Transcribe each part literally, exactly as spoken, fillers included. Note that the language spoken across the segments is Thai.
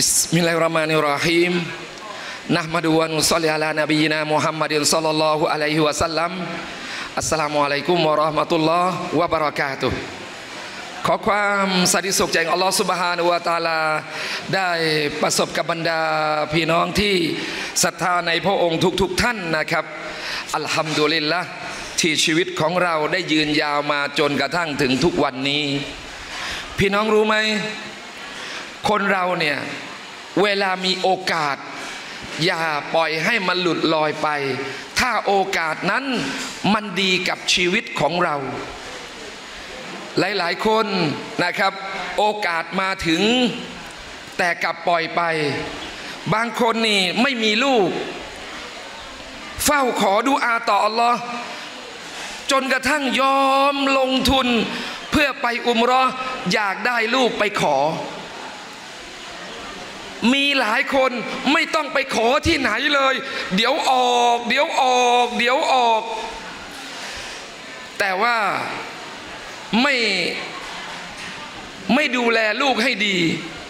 Bismillahirrahmanirrahim. Nahmadu wa nusalli ala nabiyyina Muhammadin sallallahu alaihi wasallam. Assalamualaikum warahmatullahi wabarakatuh.ขอความสันติสุขจากอัลลอฮฺซุบฮานะฮูวะตะอาลาได้ประสบกับบรรดาพี่น้องที่ศรัทธาในพระองค์ทุกๆท่านนะครับอัลฮัมดุลิลละห์ที่ชีวิตของเราได้ยืนยาวมาจนกระทั่งถึงทุกวันนี้พี่น้องรู้ไหมคนเราเนี่ยเวลามีโอกาสอย่าปล่อยให้มันหลุดลอยไปถ้าโอกาสนั้นมันดีกับชีวิตของเราหลายๆคนนะครับโอกาสมาถึงแต่กลับปล่อยไปบางคนนี่ไม่มีลูกเฝ้าขอดุอาต่ออัลลอฮ์จนกระทั่งยอมลงทุนเพื่อไปอุมเราะห์อยากได้ลูกไปขอมีหลายคนไม่ต้องไปขอที่ไหนเลยเดี๋ยวออกเดี๋ยวออกเดี๋ยวออกแต่ว่าไม่ไม่ดูแลลูกให้ดี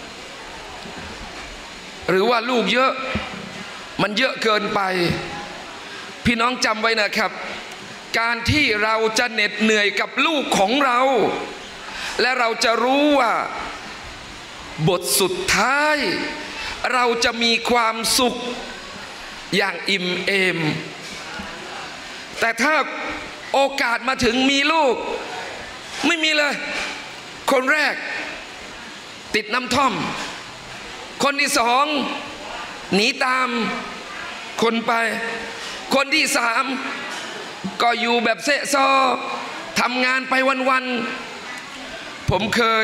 หรือว่าลูกเยอะมันเยอะเกินไปพี่น้องจำไว้นะครับการที่เราจะเหน็ดเหนื่อยกับลูกของเราและเราจะรู้ว่าบทสุดท้ายเราจะมีความสุขอย่างอิ่มเอมแต่ถ้าโอกาสมาถึงมีลูกไม่มีเลยคนแรกติดน้ำท่อมคนที่สองหนีตามคนไปคนที่สามก็อยู่แบบเซะซอทำงานไปวันๆผมเคย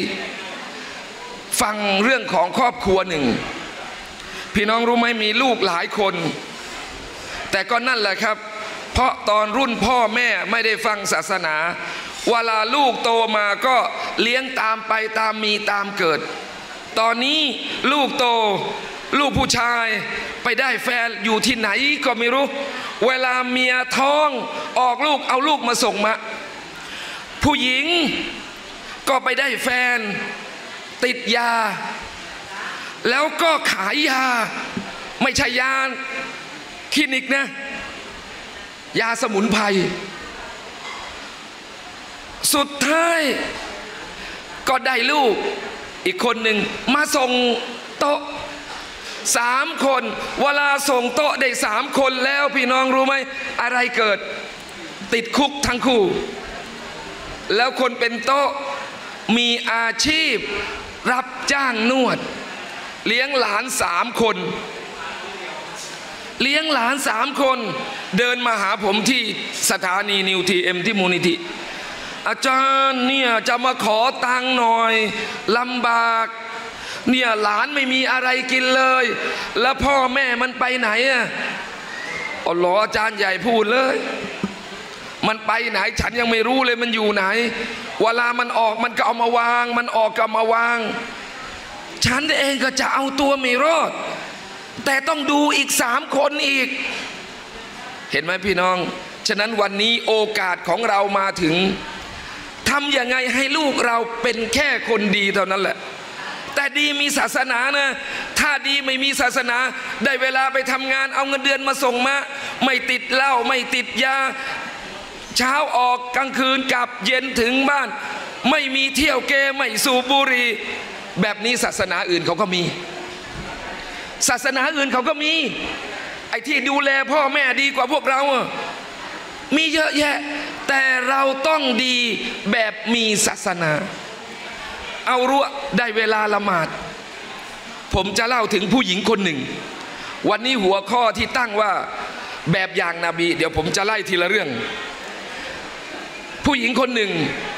ฟังเรื่องของครอบครัวหนึ่งพี่น้องรู้ไหมมีลูกหลายคนแต่ก็นั่นแหละครับเพราะตอนรุ่นพ่อแม่ไม่ได้ฟังศาสนาเวลาลูกโตมาก็เลี้ยงตามไปตามมีตามเกิดตอนนี้ลูกโตลูกผู้ชายไปได้แฟนอยู่ที่ไหนก็ไม่รู้เวลาเมียท้องออกลูกเอาลูกมาส่งมาผู้หญิงก็ไปได้แฟนติดยาแล้วก็ขายยาไม่ใช่ยาคลินิกนะยาสมุนไพรสุดท้ายก็ได้ลูกอีกคนหนึ่งมาส่งโต๊ะสามคนเวลาส่งโต๊ะได้สามคนแล้วพี่น้องรู้ไหมอะไรเกิดติดคุกทั้งคู่แล้วคนเป็นโต๊ะมีอาชีพรับจ้างนวดเลี้ยงหลานสามคนเลี้ยงหลานสามคนเดินมาหาผมที่สถานีนิวทีเอ็มที่มูลนิธิอาจารย์เนี่ยจะมาขอตังค์หน่อยลำบากเนี่ยหลานไม่มีอะไรกินเลยแล้วพ่อแม่มันไปไหนอ่ะอ๋อเหรออาจารย์ใหญ่พูดเลยมันไปไหนฉันยังไม่รู้เลยมันอยู่ไหนเวลามันออกมันก็เอามาวางมันออกก็มาวางฉันเองก็จะเอาตัวไม่รอดแต่ต้องดูอีกสามคนอีกเห็นไหมพี่น้องฉะนั้นวันนี้โอกาสของเรามาถึงทำยังไงให้ลูกเราเป็นแค่คนดีเท่านั้นแหละแต่ดีมีศาสนานะถ้าดีไม่มีศาสนาได้เวลาไปทำงานเอาเงินเดือนมาส่งมาไม่ติดเหล้าไม่ติดยาเช้าออกกลางคืนกลับเย็นถึงบ้านไม่มีเที่ยวเกมไม่สูบบุหรี่แบบนี้ศาสนาอื่นเขาก็มีศาสนาอื่นเขาก็มีไอ้ที่ดูแลพ่อแม่ดีกว่าพวกเรามีเยอะแยะแต่เราต้องดีแบบมีศาสนาเอารู้ได้เวลาละหมาดผมจะเล่าถึงผู้หญิงคนหนึ่งวันนี้หัวข้อที่ตั้งว่าแบบอย่างนบีเดี๋ยวผมจะไล่ทีละเรื่องผู้หญิงคนหนึ่ง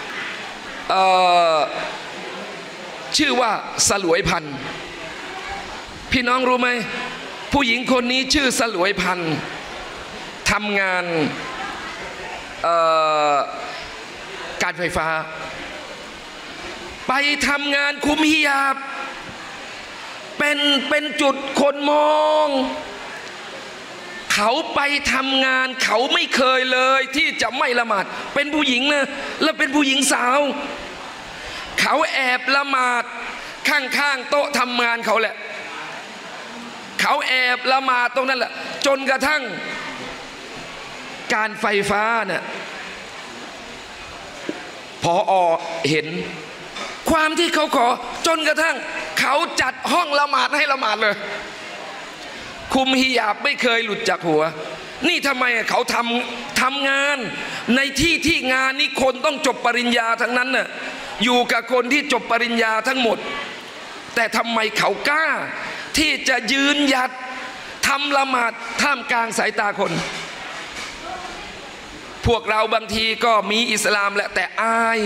ชื่อว่าสลวยพันธุ์พี่น้องรู้ไหมผู้หญิงคนนี้ชื่อสลวยพันธุ์ทำงานการไฟฟ้าไปทำงานคุมฮิญาบเป็นเป็นจุดคนมองเขาไปทำงานเขาไม่เคยเลยที่จะไม่ละหมาดเป็นผู้หญิงนะแล้วเป็นผู้หญิงสาวเขาแอบละหมาดข้างๆโต๊ะทำงานเขาแหละเขาแอบละหมาดตรงนั้นแหละจนกระทั่งการไฟฟ้าเนี่ยพออเห็นความที่เขาขอจนกระทั่งเขาจัดห้องละหมาดให้ละหมาดเลยคุมฮิญาบไม่เคยหลุดจากหัวนี่ทำไมเขาทำทำงานในที่ที่งานนี้คนต้องจบปริญญาทั้งนั้นน่ะอยู่กับคนที่จบปริญญาทั้งหมดแต่ทำไมเขากล้าที่จะยืนหยัดทำละหมาดท่ามกลางสายตาคนพวกเราบางทีก็มีอิสลามแหละแต่อาย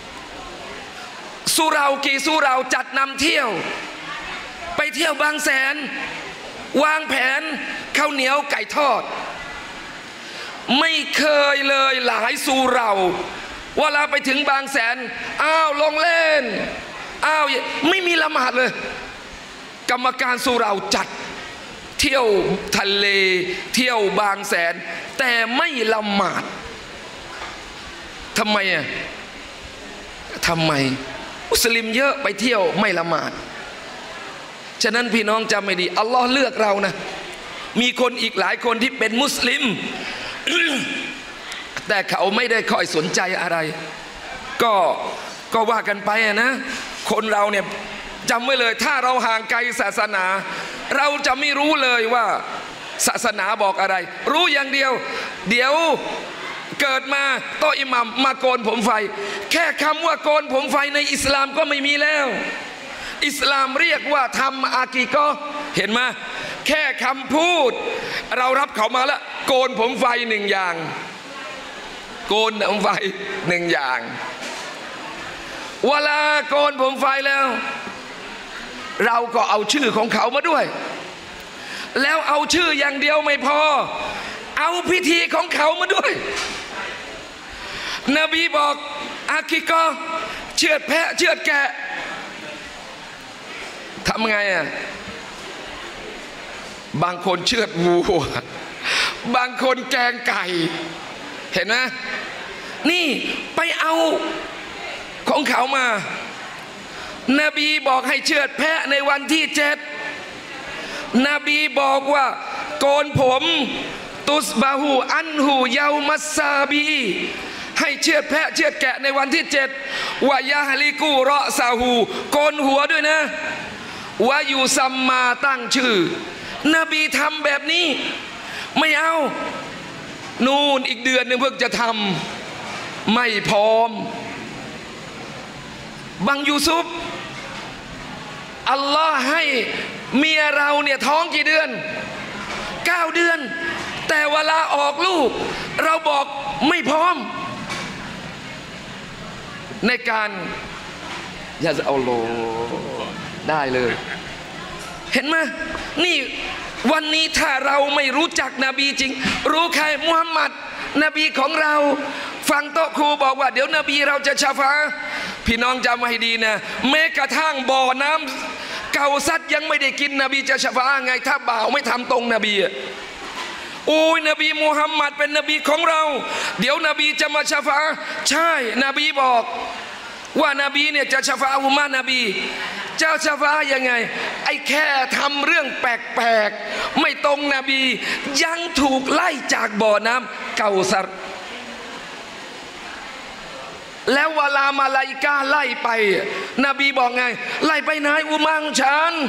สุเรากี่สุเราจัดนำเที่ยวไปเที่ยวบางแสนวางแผนข้าวเหนียวไก่ทอดไม่เคยเลยหลายสุเราเวลาไปถึงบางแสนอ้าวลงเล่นอ้าวไม่มีละหมาดเลยกรรมการสุเราจัดเที่ยวทะเลเที่ยวบางแสนแต่ไม่ละหมาดทำไมอ่ะทำไมมุสลิมเยอะไปเที่ยวไม่ละหมาดฉะนั้นพี่น้องจำไม่ดีอัลลอฮ์เลือกเรานะมีคนอีกหลายคนที่เป็นมุสลิม แต่เขาไม่ได้ค่อยสนใจอะไรก็ก็ว่ากันไปนะคนเราเนี่ยจำไว้เลยถ้าเราห่างไกลศาสนาเราจะไม่รู้เลยว่าศาสนาบอกอะไรรู้อย่างเดียวเดี๋ยวเกิดมาโตอิหมัมมาโกนผมไฟแค่คำว่าโกนผมไฟในอิสลามก็ไม่มีแล้วอิสลามเรียกว่าทำอากีก็เห็นไหมแค่คำพูดเรารับเขามาแล้วโกนผมไฟหนึ่งอย่างโกนผมไฟหนึ่งอย่างเวลาโกนผมไฟแล้วเราก็เอาชื่อของเขามาด้วยแล้วเอาชื่ออย่างเดียวไม่พอเอาพิธีของเขามาด้วยนบีบอกอากีก็เชือดแพะเชือดแกะทำไงอ่ะบางคนเชือดวัวบางคนแกงไก่เห็นไหมนี่ไปเอาของเขามานบีบอกให้เชือดแพะในวันที่เจ็ดนบีบอกว่าโกนผมตุสบาหูอันหูเยามัสซาบีให้เชือดแพะเชือดแกะในวันที่เจ็ดวายาฮลิกูเราะซาหูโกนหัวด้วยนะวายูซัมมาตั้งชื่อนบีทำแบบนี้ไม่เอานู่นอีกเดือนหนึ่งเพิ่งจะทำไม่พร้อมบังยูซุปอัลลอฮ์ให้เมียเราเนี่ยท้องกี่เดือนเก้าเดือนแต่เวลาออกลูกเราบอกไม่พร้อมในการยาจะเอาโลได้เลยเห็นไหมนี่วันนี้ถ้าเราไม่รู้จักนบีจริงรู้ใครมุฮัมมัดนบีของเราฟังโต๊ะครูบอกว่าเดี๋ยวนบีเราจะชาฟาพี่น้องจำไว้ให้ดีนะแม้กระทั่งบ่อน้ำเกาซัดยังไม่ได้กินนบีจะชาฟาไงถ้าบ่าวไม่ทำตรงนบีโอ้ยนบีมุฮัมมัดเป็นนบีของเราเดี๋ยวนบีจะมาชาฟาใช่นบีบอกว่านาบีเนี่ยจะชาฟาอุมานบีเจ้าชาฟายังไงไอ้แค่ทำเรื่องแปลกๆไม่ตรงนบียังถูกไล่จากบ่อน้ำเกาซัรแล้วเวลามาลาอิกาไล่ไปนบีบอกไงไล่ไปไหนอุมังฉัน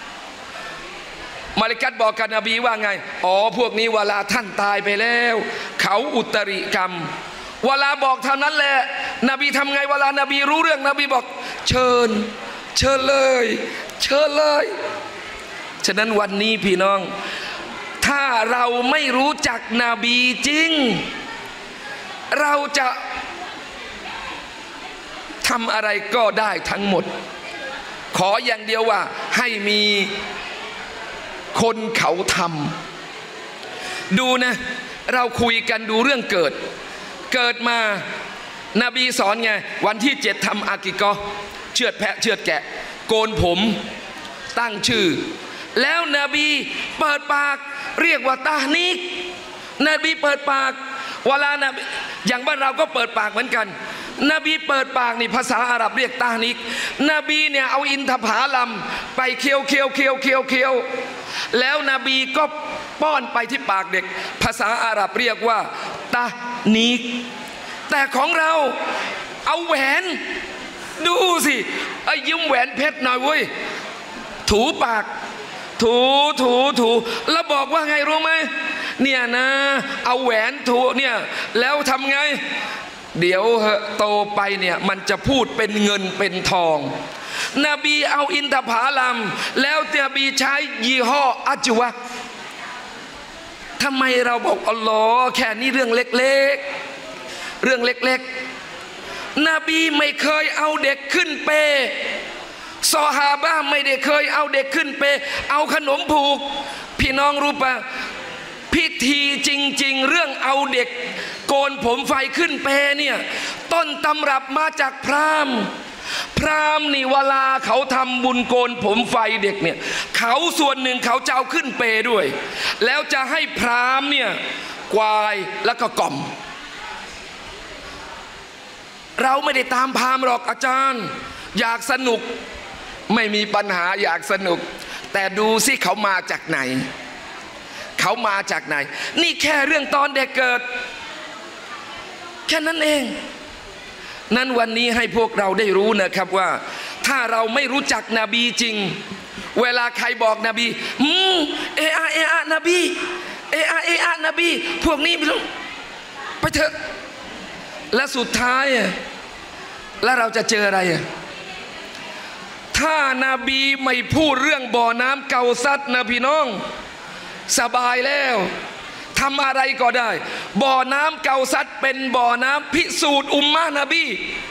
มาลิกัตบอกกับนบีว่าไงอ๋อพวกนี้เวลาท่านตายไปแล้วเขาอุตริกรรมเวลาบอกเท่านั้นแหละนบีทำไงเวลานบีรู้เรื่องนบีบอกเชิญเชิญเลยเชิญเลยฉะนั้นวันนี้พี่น้องถ้าเราไม่รู้จักนบีจริงเราจะทำอะไรก็ได้ทั้งหมดขออย่างเดียวว่าให้มีคนเขาทำดูนะเราคุยกันดูเรื่องเกิดเกิดมานบีสอนไงวันที่เจ็ดทำอากิกอเชือดแพะเชือดแกะโกนผมตั้งชื่อแล้วนบีเปิดปากเรียกว่าตานิกนบีเปิดปากเวลานบีอย่างบ้านเราก็เปิดปากเหมือนกันนบีเปิดปากนี่ภาษาอาหรับเรียกตานิกนบีเนี่ยเอาอินทผลัมไปเคี้ยวเคี้ยวเคี้ยวเคี้ยวเคี้ยวแล้วนบีก็ป้อนไปที่ปากเด็กภาษาอาหรับเรียกว่าตานิกแต่ของเราเอาแหวนดูสิไอ้ยืมแหวนเพชรหน่อยเว้ยถูปากถูถูถูแล้วบอกว่าไงรู้ไหมเนี่ยนะเอาแหวนถูเนี่ยแล้วทำไงเดี๋ยวโตไปเนี่ยมันจะพูดเป็นเงินเป็นทองนบีเอาอินทผลัมแล้วนบีใช้ยี่ห้ออัจวะทำไมเราบอกอัลลอฮ์แค่นี้เรื่องเล็กๆเรื่องเล็กๆนบีไม่เคยเอาเด็กขึ้นเปซอฮาบะห์ไม่ได้เคยเอาเด็กขึ้นเปเอาขนมผูกพี่น้องรู้ปะพิธีจริงๆเรื่องเอาเด็กโกนผมไฟขึ้นเปเนี่ยต้นตำรับมาจากพราหมณ์พราหมณ์นี่เวลาเขาทำบุญโกนผมไฟเด็กเนี่ยเขาส่วนหนึ่งเขาจะเอาขึ้นเปด้วยแล้วจะให้พราหมณ์เนี่ยกวายแล้วก็กล่อมเราไม่ได้ตามพราหมณ์หรอกอาจารย์อยากสนุกไม่มีปัญหาอยากสนุกแต่ดูสิเขามาจากไหนเขามาจากไหนนี่แค่เรื่องตอนเด็กเกิดแค่นั้นเองนั้นวันนี้ให้พวกเราได้รู้นะครับว่าถ้าเราไม่รู้จักนบีจริงเวลาใครบอกนบีอืมเออาเออานบีเออาเออานบีพวกนี้ไม่รู้ไปเถอะและสุดท้ายแล้วเราจะเจออะไรถ้านาบีไม่พูดเรื่องบ่อน้ำเกาซัดนะพี่น้องสบายแล้วทำอะไรก็ได้บ่อน้ำเกาซัดเป็นบ่อน้ำพิสูจน์อุมมะนบี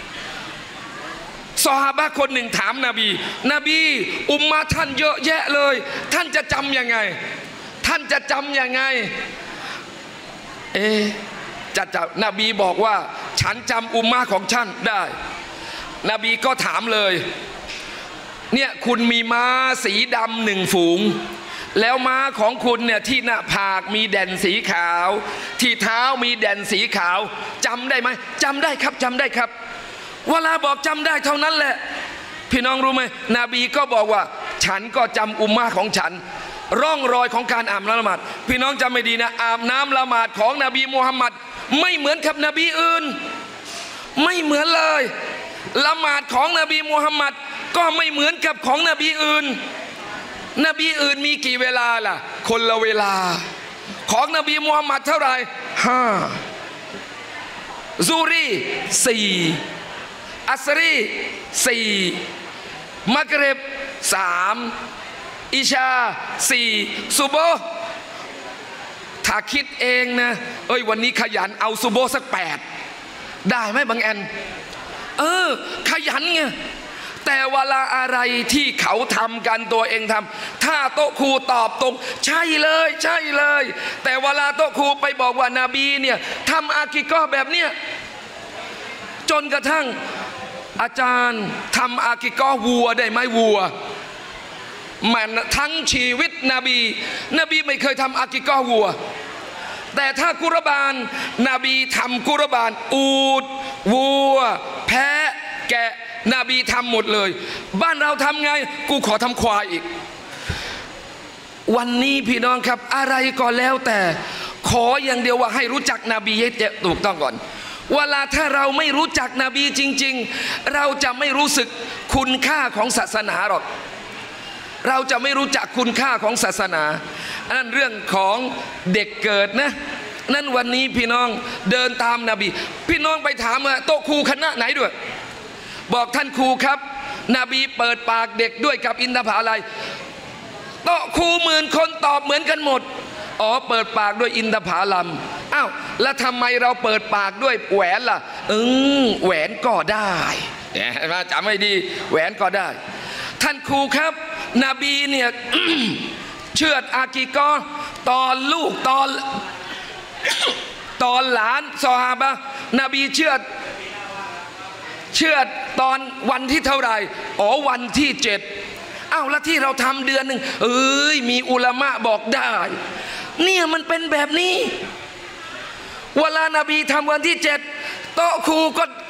ซอฮาบะห์คนหนึ่งถามนบีนบีอุมมะท่านเยอะแยะเลยท่านจะจำยังไงท่านจะจำยังไงเอ๊ะจะจำนบีบอกว่าฉันจำอุมมะของฉันได้นบีก็ถามเลยเนี่ยคุณมีม้าสีดำหนึ่งฝูงแล้วม้าของคุณเนี่ยที่หน้าผากมีแด่นสีขาวที่เท้ามีแด่นสีขาวจำได้ไหมจำได้ครับจำได้ครับเวลาบอกจำได้เท่านั้นแหละพี่น้องรู้ไหมนบีก็บอกว่าฉันก็จำอุมมะของฉันร่องรอยของการอาบน้ำละหมาดพี่น้องจำไม่ดีนะอาบน้ำละหมาดของนบีมูฮัมมัดไม่เหมือนกับนบีอื่นไม่เหมือนเลยละหมาดของนบีมูฮัมมัดก็ไม่เหมือนกับของนบีอื่นนบีอื่นมีกี่เวลาล่ะคนละเวลาของนบีมูฮัมมัดเท่าไหร่ห้าซูรีสี่อัสรีสี่มักริบสามอิชาสี่ซุโบห์ถ้าคิดเองนะเอ้ยวันนี้ขยันเอาซุโบห์สักแปดได้ไหมบางแอนเออขยันไงแต่เวลาอะไรที่เขาทำกันตัวเองทำถ้าโต๊ะครูตอบตรงใช่เลยใช่เลยแต่เวลาโต๊ะครูไปบอกว่านาบีเนี่ยทำอากิกอแบบเนี้ยจนกระทั่งอาจารย์ทำอากิกอวัวได้ไหมวัวมันทั้งชีวิตนบีนบีไม่เคยทำอากิกอวัวแต่ถ้ากุรบานนบีทำกุรบานอูฐวัวแพะแกะนบีทำหมดเลยบ้านเราทำไงกูขอทำควายอีกวันนี้พี่น้องครับอะไรก็แล้วแต่ขออย่างเดียวว่าให้รู้จักนบีให้ถูกต้องก่อนเวลาถ้าเราไม่รู้จักนบีจริงๆเราจะไม่รู้สึกคุณค่าของศาสนาหรอกเราจะไม่รู้จักคุณค่าของศาสนานั่นเรื่องของเด็กเกิดนะนั่นวันนี้พี่น้องเดินตามนบีพี่น้องไปถามว่าโต๊ะครูคณะไหนด้วยบอกท่านครูครับนบีเปิดปากเด็กด้วยกับอินทผลัมโต๊ะครูหมื่นคนตอบเหมือนกันหมดอ๋อเปิดปากด้วยอินทผลัมอ้าวแล้วทำไมเราเปิดปากด้วยแหวนล่ะอืมแหวนก็ได้มาจำไม่ดีแหวนก็ได้ท่านครูครับนบีเนี่ย เชือดอากิกอตอนลูกตอน ตอนหลานซอฮาบะห์นบีเชือดเชือดตอนวันที่เท่าไหร่อ๋อวันที่เจ็ดอ้าวแล้วที่เราทำเดือนหนึ่งเอ้ยมีอุลามะบอกได้เนี่ยมันเป็นแบบนี้เวลานาบีทำวันที่เจ็ดโต๊ะครูก็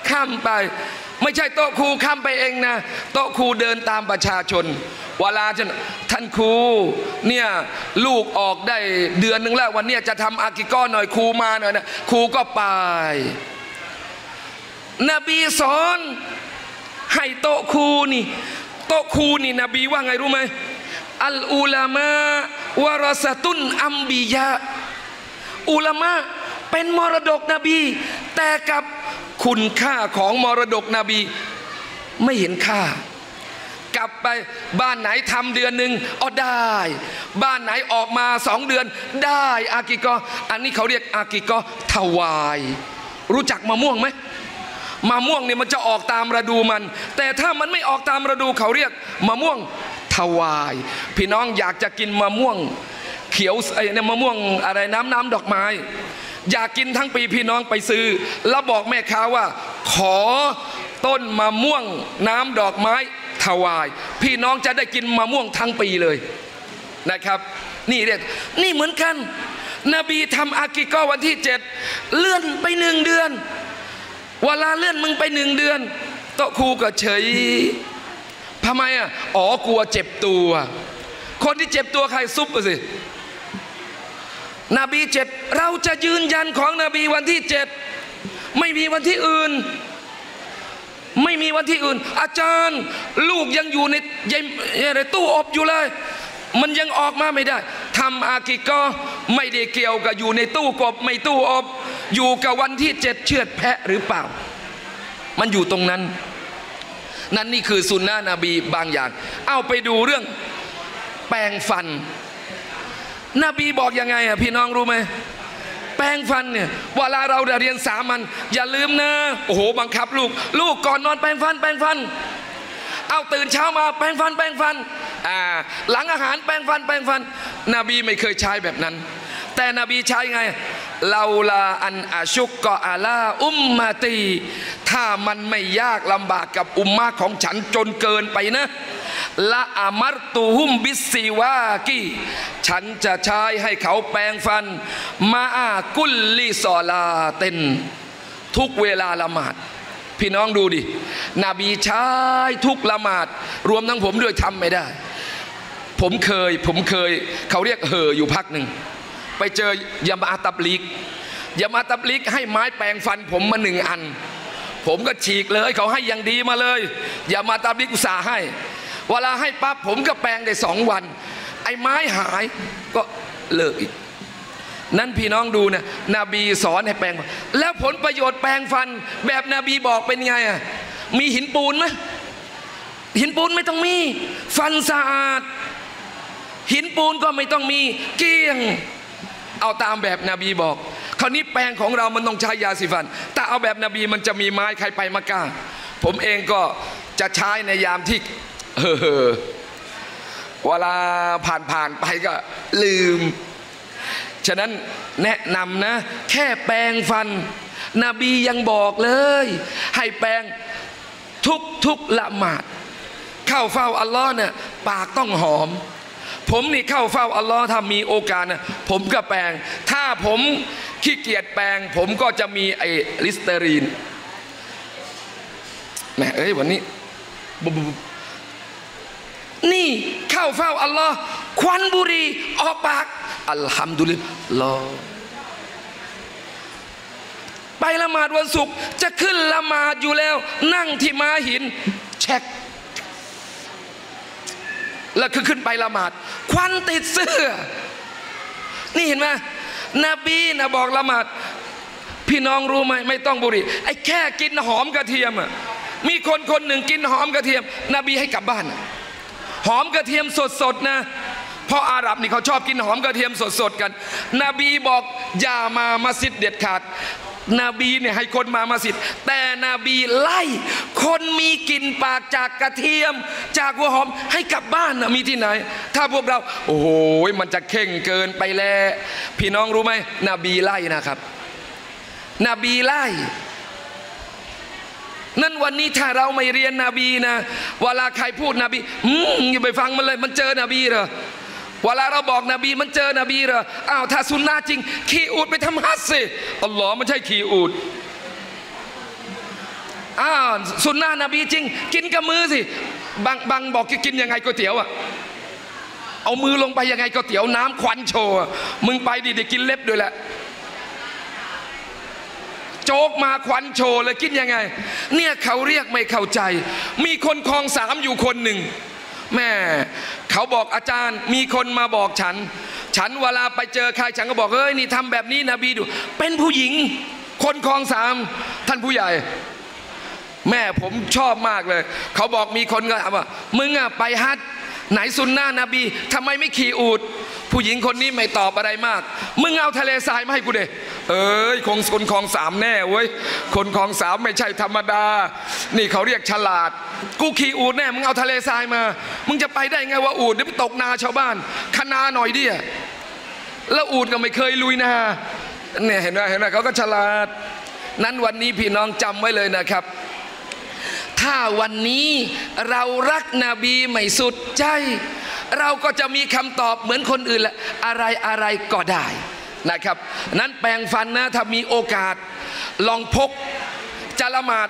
ข้ามไปไม่ใช่โต๊ะครูข้ามไปเองนะโต๊ะครูเดินตามประชาชนเวลาจะท่านครูเนี่ยลูกออกได้เดือนหนึ่งแล้ววันนี้จะทำอากิก้อหน่อยครูมาหน่อยนะครูก็ไปนบีสอนให้โต๊ะครูนี่โต๊ะครูนี่นบีว่าไงรู้ไหมอัลอุลามะวะรอซะตุนอัมบิยะอุลามะเป็นมรดกนบีแต่กับคุณค่าของมรดกนบีไม่เห็นค่ากลับไปบ้านไหนทำเดือนหนึ่งอ๋อได้บ้านไหนออกมาสองเดือนได้อากิกออันนี้เขาเรียกอากิกอถวายรู้จักมะม่วงไหมมะม่วงเนี่ยมันจะออกตามฤดูมันแต่ถ้ามันไม่ออกตามฤดูเขาเรียกมะม่วงถวายพี่น้องอยากจะกินมะม่วงเขียวไอ้เนี่ยมะม่วงอะไรน้ำน้ำดอกไม้อยากกินทั้งปีพี่น้องไปซื้อแล้วบอกแม่ค้าว่าขอต้นมะม่วงน้ำดอกไม้ถวายพี่น้องจะได้กินมะม่วงทั้งปีเลยนะครับนี่เรียกนี่เหมือนกันนบีทำอากิกอวันที่เจ็ดเลื่อนไปหนึ่งเดือนเวลาเลื่อนมึงไปหนึ่งเดือนโต๊ะครูก็เฉยทำไมอ่ะอ๋อกลัวเจ็บตัวคนที่เจ็บตัวใครซุปสินบีเจ็ดเราจะยืนยันของนบีวันที่เจ็ดไม่มีวันที่อื่นไม่มีวันที่อื่นอาจารย์ลูกยังอยู่ในในตู้อบอยู่เลยมันยังออกมาไม่ได้ทำอากิกอไม่ได้เกี่ยวกับอยู่ในตู้กบไม่ตู้อบอยู่กับวันที่เจ็ดเชือดแพะหรือเปล่ามันอยู่ตรงนั้นนั่นนี่คือสุนนะนบีบางอย่างเอาไปดูเรื่องแปรงฟันนบีบอกยังไงอ่ะพี่น้องรู้ไหมแปรงฟันเนี่ยเวลาเราเรียนสามัญอย่าลืมนะโอ้โหบังคับลูกลูกก่อนนอนแปรงฟันแปรงฟันเอาตื่นเช้ามาแปรงฟันแปรงฟันอ่าหลังอาหารแปรงฟันแปรงฟันนบีไม่เคยใช้แบบนั้นแต่นบีใช้ไงลาลาอันอาชุกกออาลาอุมมาตีถ้ามันไม่ยากลำบากกับอุมมะของฉันจนเกินไปนะละอามัรตูฮุมบิสซิวากีฉันจะใช้ให้เขาแปรงฟันมาอากุลลิซอลาเต็นทุกเวลาละหมาดพี่น้องดูดินบีใช้ทุกละหมาดรวมทั้งผมด้วยทำไม่ได้ผมเคยผมเคยเขาเรียกเห่ออยู่พักหนึ่งไปเจอยามาตับลิกยามาตับลิกให้ไม้แปรงฟันผมมาหนึ่งอันผมก็ฉีกเลยเขาให้อย่างดีมาเลยยามาตับลิกอุตส่าห์ให้เวลาให้ปั๊บผมก็แปรงได้สองวันไอ้ไม้หายก็เลิกอีกนั่นพี่น้องดูนะนบีสอนให้แปรงแล้วผลประโยชน์แปรงฟันแบบนบีบอกเป็นไงอ่ะมีหินปูนไหมหินปูนไม่ต้องมีฟันสะอาดหินปูนก็ไม่ต้องมีเกลี้ยงเอาตามแบบนบีบอกคราวนี้แปรงของเรามันต้องใช้ยาสีฟันแต่เอาแบบนบีมันจะมีไม้ใครไปมักกะผมเองก็จะใช้ในยามที่เฮ้อเวลาผ่านๆไปก็ลืมฉะนั้นแนะนำนะแค่แปรงฟันนบียังบอกเลยให้แปรงทุกทุกละหมาดเข้าเฝ้าอัลลอฮ์เนี่ยปากต้องหอมผมนี่เข้าเฝ้าอัลลอฮ์ถ้ามีโอกาสนะผมก็แปรงถ้าผมขี้เกียจแปรงผมก็จะมีไอ้ลิสเตอรีนแม่เอ้ยวันนี้นี่เข้าเฝ้าอัลลอฮ์ควันบุหรี่ออกปากอัลฮัมดุลิลลอฮ์ไปละหมาดวันศุกร์จะขึ้นละหมาดอยู่แล้วนั่งที่ม้าหินเช็คแล้วคือขึ้นไปละหมาดควันติดเสื้อนี่เห็นไหมนบีนะบอกละหมาดพี่น้องรู้ไหมไม่ต้องบุหรี่ไอ้แค่กินหอมกระเทียมอ่ะมีคนคนหนึ่งกินหอมกระเทียมนบีให้กลับบ้านหอมกระเทียมสดๆนะเพราะอาหรับนี่เขาชอบกินหอมกระเทียมสดๆกันนบีบอกอย่ามามัสยิดเด็ดขาดนบีเนี่ยให้คนมามัสยิดแต่นบีไล่คนมีกลิ่นปากจากกระเทียมจากหัวหอมให้กลับบ้านนะมีที่ไหนถ้าพวกเราโอ้โหมันจะเข่งเกินไปแล้วพี่น้องรู้ไหมนบีไล่นะครับนบีไล่นั่นวันนี้ถ้าเราไม่เรียนนบีนะเวลาใครพูดนบีอืมอย่าไปฟังมันเลยมันเจอนบีเหรอเวลาเราบอกนบีมันเจอนบีเหรออ้าวถ้าสุนนะจริงขี่อูฐไปทำฮัจญ์สิอัลลอฮ์ไม่ใช่ขี่อูฐอ้าวสุนนะนบีจริงกินกับมือสิบางบางบอกกินยังไงก๋วยเตี๋ยวอ่ะเอามือลงไปยังไงก๋วยเตี๋ยวน้ำควันโชว์มึงไปดิได้กินเล็บด้วยแหละโจ๊กมาควันโชว์เลยกินยังไงเนี่ยเขาเรียกไม่เข้าใจมีคนคลองสามอยู่คนหนึ่งแม่เขาบอกอาจารย์มีคนมาบอกฉันฉันเวลาไปเจอใครฉันก็บอกเฮ้ยนี่ทำแบบนี้นบีดูเป็นผู้หญิงคนคลองสามท่านผู้ใหญ่แม่ผมชอบมากเลยเขาบอกมีคนก็ถามว่ามึงอะไปฮัจญ์ไหนสุนนะนบีทำไมไม่ขี่อูฐผู้หญิงคนนี้ไม่ตอบอะไรมากมึงเอาทะเลทรายมาให้กูเด้เอ้ยคงคนคลองสามแน่เว้ยคนคลองสามไม่ใช่ธรรมดานี่เขาเรียกฉลาดกูขี่อูฐแน่มึงเอาทะเลทรายมามึงจะไปได้ไงว่าอูฐนี่ไปตกนาชาวบ้านคณาหน่อยดิแล้วอูฐก็ไม่เคยลุยนาเนี่ยเห็นไหมเห็นไหมเขาก็ฉลาดนั้นวันนี้พี่น้องจำไว้เลยนะครับถ้าวันนี้เรารักนบีไม่สุดใจเราก็จะมีคำตอบเหมือนคนอื่นแหละอะไรอะไรก็ได้นะครับนั้นแปรงฟันนะถ้ามีโอกาสลองพกจะละหมาด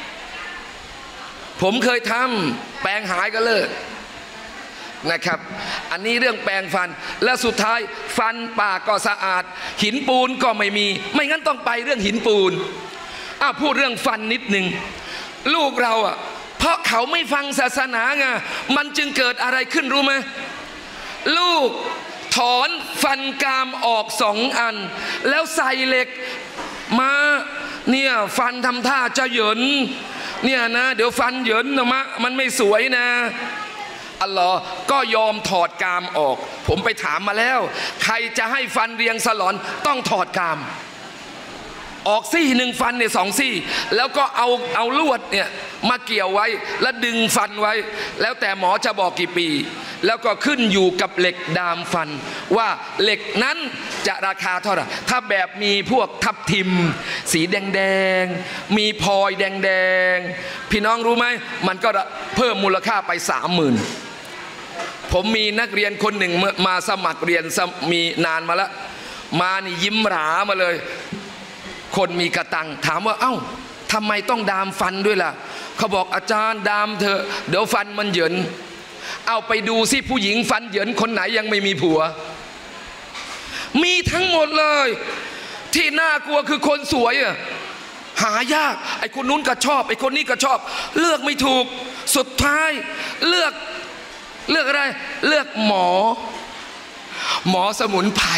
ผมเคยทำแปรงหายก็เลิกนะครับอันนี้เรื่องแปรงฟันและสุดท้ายฟันปากก็สะอาดหินปูนก็ไม่มีไม่งั้นต้องไปเรื่องหินปูนอ้าวพูดเรื่องฟันนิดหนึ่งลูกเราอ่ะเพราะเขาไม่ฟังศาสนาไงมันจึงเกิดอะไรขึ้นรู้ไหมลูกถอนฟันกรามออกสองอันแล้วใส่เหล็กมาเนี่ยฟันทำท่าจะเหยินเนี่ยนะเดี๋ยวฟันเหยินนะมะมันไม่สวยนะอัลลอฮ์ก็ยอมถอดกรามออกผมไปถามมาแล้วใครจะให้ฟันเรียงสลอนต้องถอดกรามออกซี่หนึ่งฟันเนี่ยสองซี่แล้วก็เอาเอาลวดเนี่ยมาเกี่ยวไว้แล้วดึงฟันไว้แล้วแต่หมอจะบอกกี่ปีแล้วก็ขึ้นอยู่กับเหล็กดามฟันว่าเหล็กนั้นจะราคาเท่าไหร่ถ้าแบบมีพวกทับทิมสีแดงๆมีพลอยแดงๆพี่น้องรู้ไหมมันก็เพิ่มมูลค่าไปสามหมื่นผมมีนักเรียนคนหนึ่งมาสมัครเรียนมีนานมาแล้วมานี่ยิ้มหรามาเลยคนมีกระตังถามว่าเอ้าทำไมต้องดามฟันด้วยล่ะเขาบอกอาจารย์ดามเถอะเดี๋ยวฟันมันเหยินเอาไปดูสิผู้หญิงฟันเหยินคนไหนยังไม่มีผัวมีทั้งหมดเลยที่น่ากลัวคือคนสวยอะหายากไอ้คนนู้นก็ชอบไอ้คนนี้ก็ชอบเลือกไม่ถูกสุดท้ายเลือกเลือกอะไรเลือกหมอหมอสมุนไพร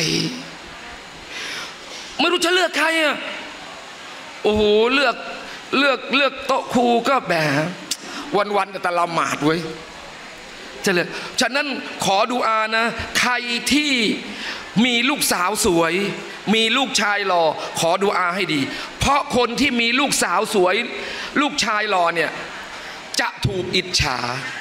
ไม่รู้จะเลือกใครอ่ะโอ้โหเลือกเลือกเลือกโต๊ะครูก็แบบวันๆแต่ละหมาดเว้ยจะเลือกฉะนั้นขอดุอานะใครที่มีลูกสาวสวยมีลูกชายหล่อขอดุอาให้ดีเพราะคนที่มีลูกสาวสวยลูกชายหล่อเนี่ยจะถูกอิจฉา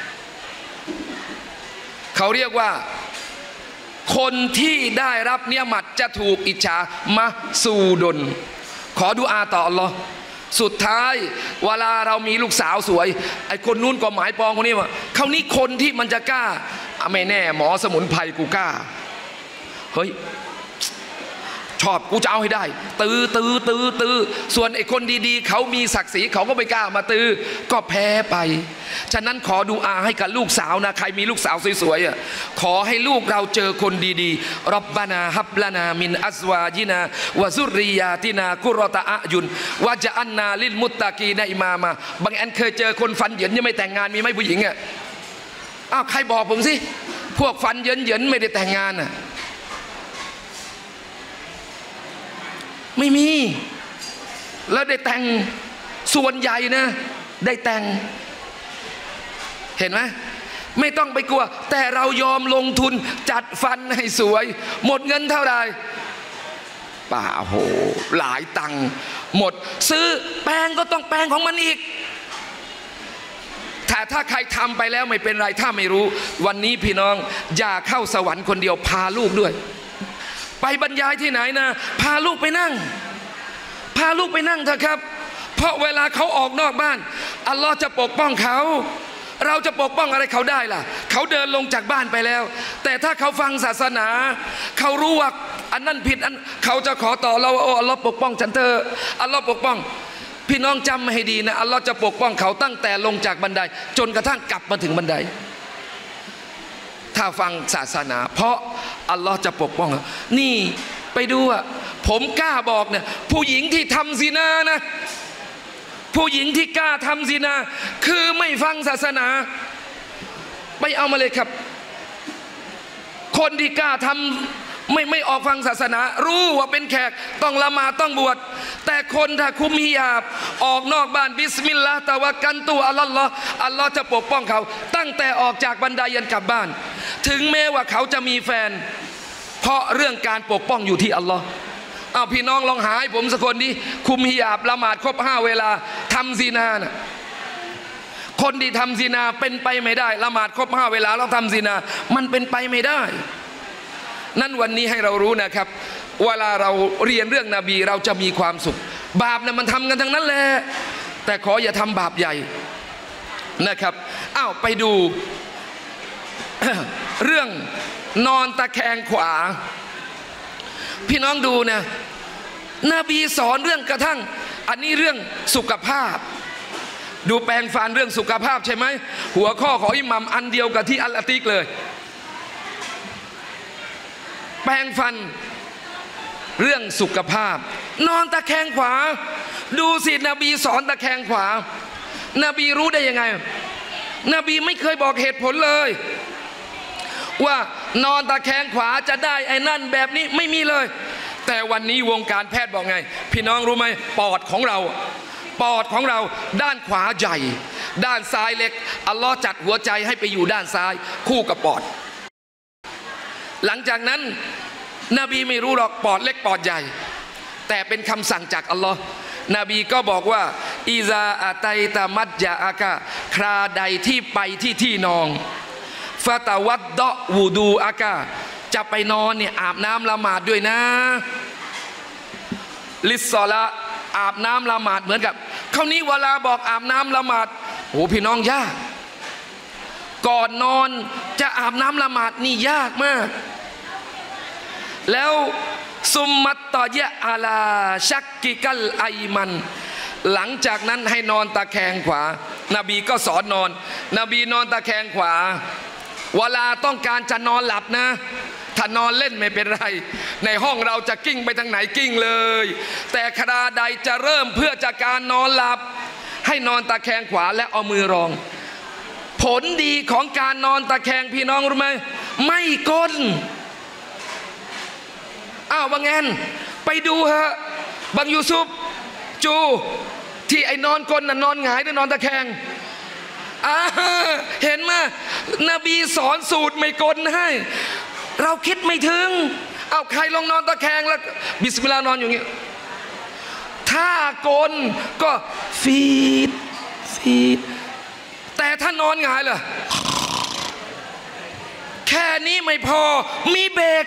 เขาเรียกว่าคนที่ได้รับเนียมัตจะถูกอิจฉามาสูดนขอดุอาต่ออัลลอฮ์สุดท้ายเวลาเรามีลูกสาวสวยไอ้คนนู้นก็หมายปองคนนี้ว่าเขานี่คนที่มันจะกล้าไม่แน่หมอสมุนไพรกูกล้าเฮ้ยชอบกูจะเอาให้ได้ตื้อตื้อตื้อตื้อส่วนไอ้คนดีๆเขามีศักดิ์ศรีเขาก็ไม่กล้ามาตื้อก็แพ้ไปฉะนั้นขอดุอาให้กับลูกสาวนะใครมีลูกสาวสวยๆอ่ะขอให้ลูกเราเจอคนดีๆรับบานาฮับลานามินอัซวาจินาวะซุริยาตินากุรอตะอะยุนวะจะอันนาลิลมุตตะกีนะอิมามาบางอันเคยเจอคนฟันเหยินยังไม่แต่งงานมีไหมผู้หญิงอ่ะอ้าวใครบอกผมสิพวกฟันเหยินเหยินไม่ได้แต่งงานอ่ะไม่มีแล้วได้แต่งส่วนใหญ่นะได้แต่งเห็นไหมไม่ต้องไปกลัวแต่เรายอมลงทุนจัดฟันให้สวยหมดเงินเท่าไหร่ป่าโหหลายตังค์หมดซื้อแปรงก็ต้องแปรงของมันอีกแต่ถ้าใครทำไปแล้วไม่เป็นไรถ้าไม่รู้วันนี้พี่น้องอย่าเข้าสวรรค์คนเดียวพาลูกด้วยไปบรรยายที่ไหนนะพาลูกไปนั่งพาลูกไปนั่งเถอะครับเพราะเวลาเขาออกนอกบ้านอัลลอฮ์จะปกป้องเขาเราจะปกป้องอะไรเขาได้ล่ะเขาเดินลงจากบ้านไปแล้วแต่ถ้าเขาฟังศาสนาเขารู้ว่าอันนั้นผิดอันเขาจะขอต่อเราว่าโอ้อัลลอฮ์ปกป้องฉันเถอะอัลลอฮ์ปกป้องพี่น้องจำให้ดีนะอัลลอฮ์จะปกป้องเขาตั้งแต่ลงจากบันไดจนกระทั่งกลับมาถึงบันไดถ้าฟังศาสนาเพราะอัลลอฮ์จะปกป้องนี่ไปดูอ่ะผมกล้าบอกเนี่ยผู้หญิงที่ทำซินานะผู้หญิงที่กล้าทำซินาคือไม่ฟังศาสนาไปเอามาเลยครับคนที่กล้าทำไม่ไม่ออกฟังศาสนารู้ว่าเป็นแขกต้องละหมาดต้องบวชแต่คนถ้าคุมฮิญาบออกนอกบ้านบิสมิลลาห์ตะวักกันตุอัลลอฮ์อัลลอฮ์จะปกป้องเขาตั้งแต่ออกจากบันไดยันกลับบ้านถึงแม้ว่าเขาจะมีแฟนเพราะเรื่องการปกป้องอยู่ที่อัลลอฮ์เอาพี่น้องลองหาให้ผมสักคนดิคุมฮิญาบละหมาดครบห้าเวลาทำซินาน่ะคนที่ทำซินาเป็นไปไม่ได้ละหมาดครบห้าเวลาแล้วทำซินามันเป็นไปไม่ได้นั่นวันนี้ให้เรารู้นะครับเวลาเราเรียนเรื่องนบีเราจะมีความสุขบาปนะมันทำกันทั้งนั้นแหละแต่ขออย่าทำบาปใหญ่นะครับอ้าวไปดู เรื่องนอนตะแคงขวาพี่น้องดูนะนบีสอนเรื่องกระทั่งอันนี้เรื่องสุขภาพดูแปลงฟันเรื่องสุขภาพใช่ไหมหัวข้อของอิหมัมอันเดียวกับที่อัลอาติกเลยแปลงฟันเรื่องสุขภาพนอนตะแคงขวาดูสินบีสอนตะแคงขวานบีรู้ได้ยังไงนบีไม่เคยบอกเหตุผลเลยว่านอนตะแคงขวาจะได้ไอ้นั่นแบบนี้ไม่มีเลยแต่วันนี้วงการแพทย์บอกไงพี่น้องรู้ไหมปอดของเราปอดของเราด้านขวาใหญ่ด้านซ้ายเล็กอัลลอฮ์จัดหัวใจให้ไปอยู่ด้านซ้ายคู่กับปอดหลังจากนั้นนบีไม่รู้หรอกปอดเล็กปอดใหญ่แต่เป็นคำสั่งจากอัลลอฮ์นบีก็บอกว่าอิซาอาตัยตามัดยาอากาคราใดที่ไปที่ที่นอนฟาตาวัดดะวูดูอากาจะไปนอนเนี่ยอาบน้ำละหมาดด้วยนะลิสซอละอาบน้ำละหมาดเหมือนกับคราวนี้เวลาบอกอาบน้ำละหมาดโอ้พี่น้องยากก่อนนอนจะอาบน้ำละหมาดนี่ยากมากแล้วซุมมัตตอยะอาลาชักกิกัลไอมันหลังจากนั้นให้นอนตะแคงขวานบีก็สอนนอนนบีนอนตะแคงขวาเวลาต้องการจะนอนหลับนะถ้านอนเล่นไม่เป็นไรในห้องเราจะกิ้งไปทางไหนกิ้งเลยแต่คราใดจะเริ่มเพื่อจะการนอนหลับให้นอนตะแคงขวาและเอามือรองผลดีของการนอนตะแคงพี่น้องรู้ไหมไม่ก้นอ้าวบางแอนไปดูฮะบางยูซุปจูที่ไอ้นอนก้นน่ะนอนหงายหรือนอนตะแคงอ่าเห็นไหมนบีสอนสูตรไม่ก้นให้เราคิดไม่ถึงเอาใครลองนอนตะแคงแล้วบิสมิลลาห์นอนอย่างนี้ถ้าก้นก็ฟีดฟีดแต่ถ้านอนหงายล่ะแค่นี้ไม่พอมีเบรก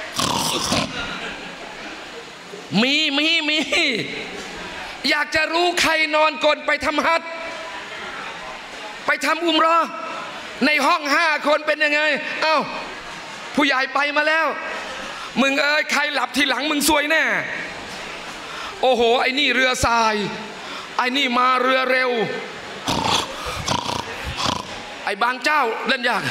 มีมีมีอยากจะรู้ใครนอนกลนไปทำฮัจญ์ไปทำอุมเราะห์ในห้องห้าคนเป็นยังไงเอ้าผู้ใหญ่ไปมาแล้วมึงเอ้ยใครหลับทีหลังมึงซวยแน่โอ้โหไอ้นี่เรือทรายไอ้นี่มาเรือเร็วไอ้บางเจ้าเล่นยาก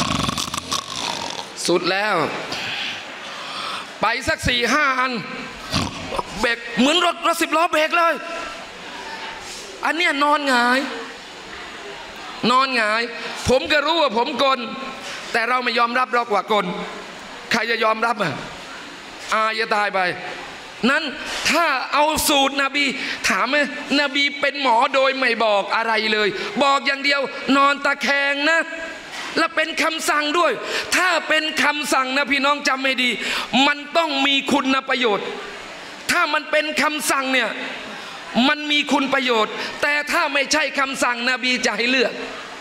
สุดแล้วไปสักสี่ห้าอันเบรกเหมือนรถรถสิบล้อเบรกเลยอันเนี้ยนอนหงายนอนหงายผมก็รู้ว่าผมกลแต่เราไม่ยอมรับเรากว่ากลใครจะยอมรับอ่ะอายจะตายไปนั้นถ้าเอาสูตรนบีถามไหมนบีเป็นหมอโดยไม่บอกอะไรเลยบอกอย่างเดียวนอนตะแคงนะและเป็นคำสั่งด้วยถ้าเป็นคำสั่งนะพี่น้องจำให้ดีมันต้องมีคุณประโยชน์ถ้ามันเป็นคำสั่งเนี่ยมันมีคุณประโยชน์แต่ถ้าไม่ใช่คำสั่งนบีจะให้เลือก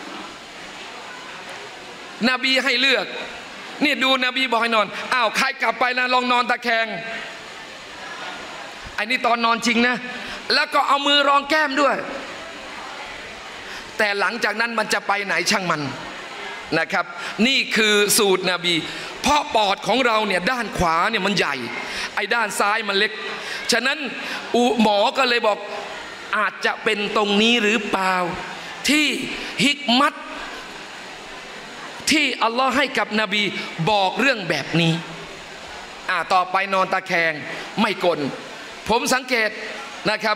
นบีให้เลือกนี่ดูนบีบอกให้นอนอ้าวใครกลับไปนะลองนอนตะแคงไอ้นี่ตอนนอนจริงนะแล้วก็เอามือรองแก้มด้วยแต่หลังจากนั้นมันจะไปไหนช่างมันนะครับนี่คือสูตรนบีเพราะปอดของเราเนี่ยด้านขวาเนี่ยมันใหญ่ไอ้ด้านซ้ายมันเล็กฉะนั้นหมอก็เลยบอกอาจจะเป็นตรงนี้หรือเปล่าที่ฮิกมัตที่อัลลอฮ์ให้กับนบีบอกเรื่องแบบนี้อ่าต่อไปนอนตะแคงไม่กลนผมสังเกตนะครับ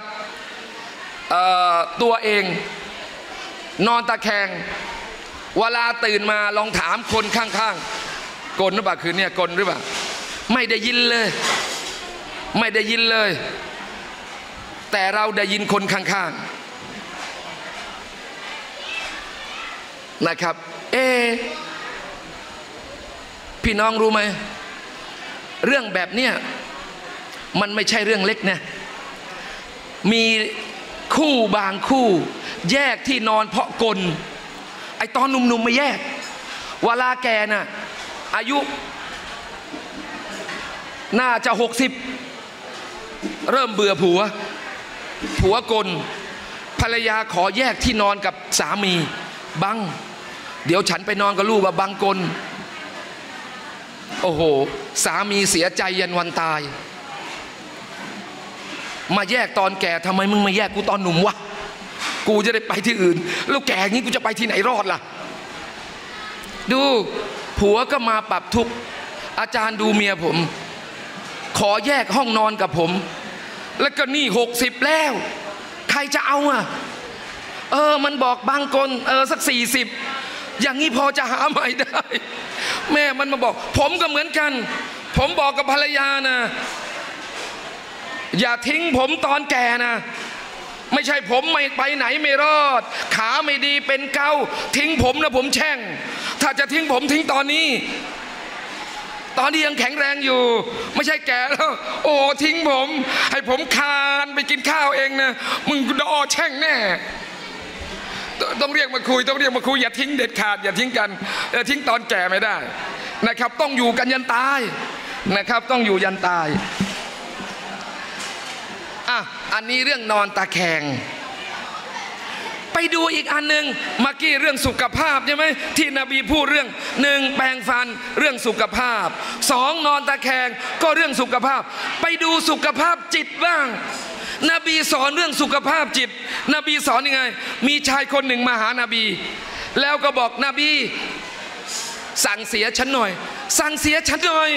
ตัวเองนอนตะแคงเวลาตื่นมาลองถามคนข้างๆกลนหรือเปล่าคืนนี้กลนหรือเปล่าไม่ได้ยินเลยไม่ได้ยินเลยแต่เราได้ยินคนข้างๆนะครับเอพี่น้องรู้ไหมเรื่องแบบเนี้ยมันไม่ใช่เรื่องเล็กนะมีคู่บางคู่แยกที่นอนเพราะกลไอตอนหนุ่มๆไม่แยกเวลาแกน่ะอายุน่าจะหกสิบเริ่มเบื่อผัวผัวกลภรรยาขอแยกที่นอนกับสามีบังเดี๋ยวฉันไปนอนกับลูกว่าบังกลโอ้โหสามีเสียใจยันวันตายมาแยกตอนแก่ทำไมมึงมาแยกกูตอนหนุ่มวะกูจะได้ไปที่อื่นแล้วแก่งี้กูจะไปที่ไหนรอดล่ะดูผัวก็มาปรับทุกข์อาจารย์ดูเมียผมขอแยกห้องนอนกับผมแล้วก็นี่หกสิบแล้วใครจะเอาอ่ะเออมันบอกบางคนเออสักสี่สิบอย่างนี้พอจะหาใหม่ได้แม่มันมาบอกผมก็เหมือนกันผมบอกกับภรรยานะอย่าทิ้งผมตอนแก่นะไม่ใช่ผมไม่ไปไหนไม่รอดขาไม่ดีเป็นเกาทิ้งผมนะผมแช่งถ้าจะทิ้งผมทิ้งตอนนี้ตอนนี้ยังแข็งแรงอยู่ไม่ใช่แก่แล้วโอ้ทิ้งผมให้ผมคานไปกินข้าวเองนะมึงดอแช่งแน่ต้องเรียกมาคุยต้องเรียกมาคุยอย่าทิ้งเด็ดขาดอย่าทิ้งกันอย่าทิ้งตอนแก่ไม่ได้นะครับต้องอยู่กันยันตายนะครับต้องอยู่ยันตายอ่ะอันนี้เรื่องนอนตะแคงไปดูอีกอันหนึ่งเมื่อกี้เรื่องสุขภาพใช่ไหมที่นบีพูดเรื่องหนึ่งแปรงฟันเรื่องสุขภาพสองนอนตะแคงก็เรื่องสุขภาพไปดูสุขภาพจิตบ้างนบีสอนเรื่องสุขภาพจิตนบีสอนยังไงมีชายคนหนึ่งมาหานาบีแล้วก็บอกนบีสั่งเสียฉันหน่อยสั่งเสียฉันหน่อย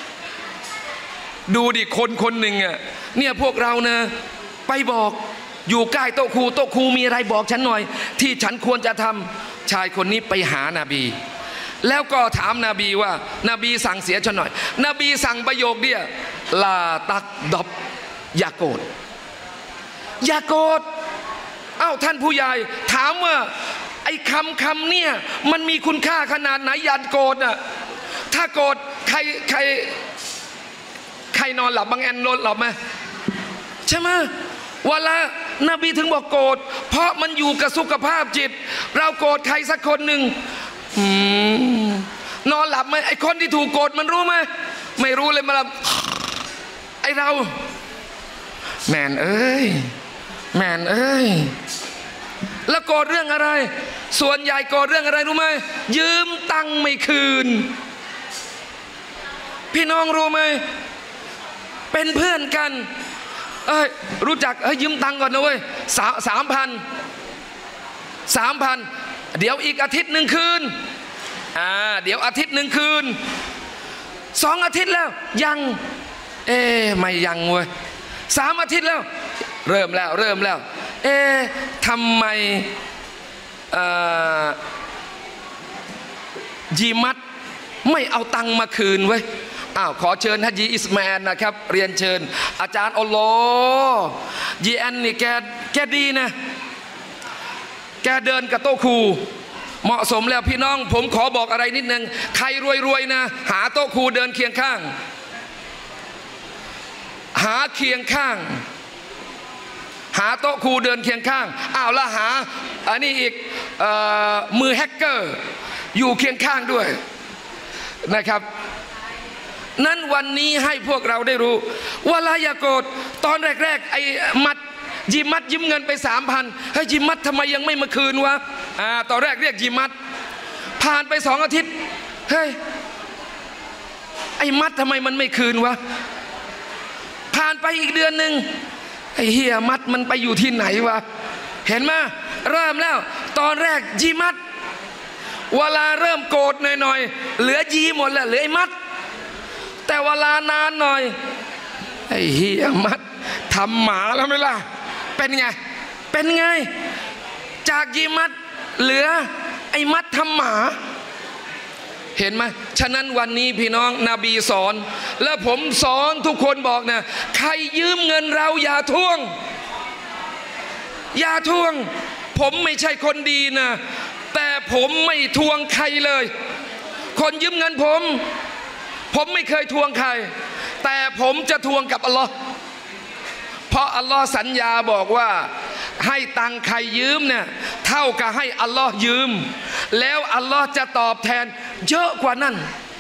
ดูดิคนคนหนึ่งอ่ะเนี่ยพวกเรานะไปบอกอยู่ใกล้โต๊ะครูโต๊ะครูมีอะไรบอกฉันหน่อยที่ฉันควรจะทำชายคนนี้ไปหานาบีแล้วก็ถามนาบีว่านาบีสั่งเสียฉันหน่อยนบีสั่งประโยคเดียวลาตักดบอย่าโกรธอย่าโกรธเอ้าท่านผู้ใหญ่ถามว่าไอ้คำคำเนี่ยมันมีคุณค่าขนาดไหนอย่าโกรธน่ะถ้าโกรธใครใครใครนอนหลับบางแอนนอนหลับไหมใช่ไหมเวลานบีถึงบอกโกรธเพราะมันอยู่กับสุขภาพจิตเราโกรธใครสักคนหนึ่งนอนหลับไหมไอ้คนที่ถูกโกรธมันรู้ไหมไม่รู้เลยมาไอ้เราแมนเอ้ยแมนเอ้ยแล้วโกรธเรื่องอะไรส่วนใหญ่โกรธเรื่องอะไรรู้ไหมยืมตังค์ไม่คืนพี่น้องรู้ไหมเป็นเพื่อนกันเอ้ยรู้จักเอ้ยยืมตังค์ก่อนนะเว้ยสามสามพันสามพันเดี๋ยวอีกอาทิตย์หนึ่งคืนอ่าเดี๋ยวอาทิตย์หนึ่งคืนสองอาทิตย์แล้วยังเอ๊ไม่ยังเว้ยสามอาทิตย์แล้วเริ่มแล้วเริ่มแล้วเอ๊ทำไมยีมัดไม่เอาตังค์มาคืนเว้ยอ้าวขอเชิญฮัจญีอิสมาอิลนะครับเรียนเชิญอาจารย์อัลลอฮ์ยีอันนี่แกแกดีนะแกเดินกับโต๊ะครูเหมาะสมแล้วพี่น้องผมขอบอกอะไรนิดนึงใครรวยๆนะหาโต๊ะครูเดินเคียงข้างหาเคียงข้างหาโต๊ะครูเดินเคียงข้างอ้าวแล้วหาอันนี้อีกเอ่อมือแฮกเกอร์อยู่เคียงข้างด้วยนะครับนั้นวันนี้ให้พวกเราได้รู้ว่าลาอย่าโกรธตอนแรกๆไอ้มัดยิมัดยืมเงินไปสามพันเฮ้ยยิมัดทำไมยังไม่มาคืนวะอ่าตอนแรกเรียกยิมัดผ่านไปสองอาทิตย์เฮ้ยไอ้มัดทำไมมันไม่คืนวะผ่านไปอีกเดือนหนึ่งไอ้อ้เฮียมัดมันไปอยู่ที่ไหนวะเห็นไหมเริ่มแล้วตอนแรกยีมัดเวลาเริ่มโกรธหน่อยๆเหลือยีหมดแล้วเหลือไอ้มัดแต่เวลานานหน่อยไอ้เฮียมัดทำหมาแล้วไหมล่ะเป็นไงเป็นไงจากยีมัดเหลือไอ้มัดทำหมาเห็นไหมฉะนั้นวันนี้พี่น้องนบีสอนและผมสอนทุกคนบอกนะใครยืมเงินเราอย่าทวงอย่าทวงผมไม่ใช่คนดีนะแต่ผมไม่ทวงใครเลยคนยืมเงินผมผมไม่เคยทวงใครแต่ผมจะทวงกับอัลลอฮ์เพราะอัลลอฮ์สัญญาบอกว่าให้ตังใครยืมเนี่ยเท่ากับให้อัลลอฮ์ยืมแล้วอัลลอฮ์จะตอบแทนเยอะกว่านั้น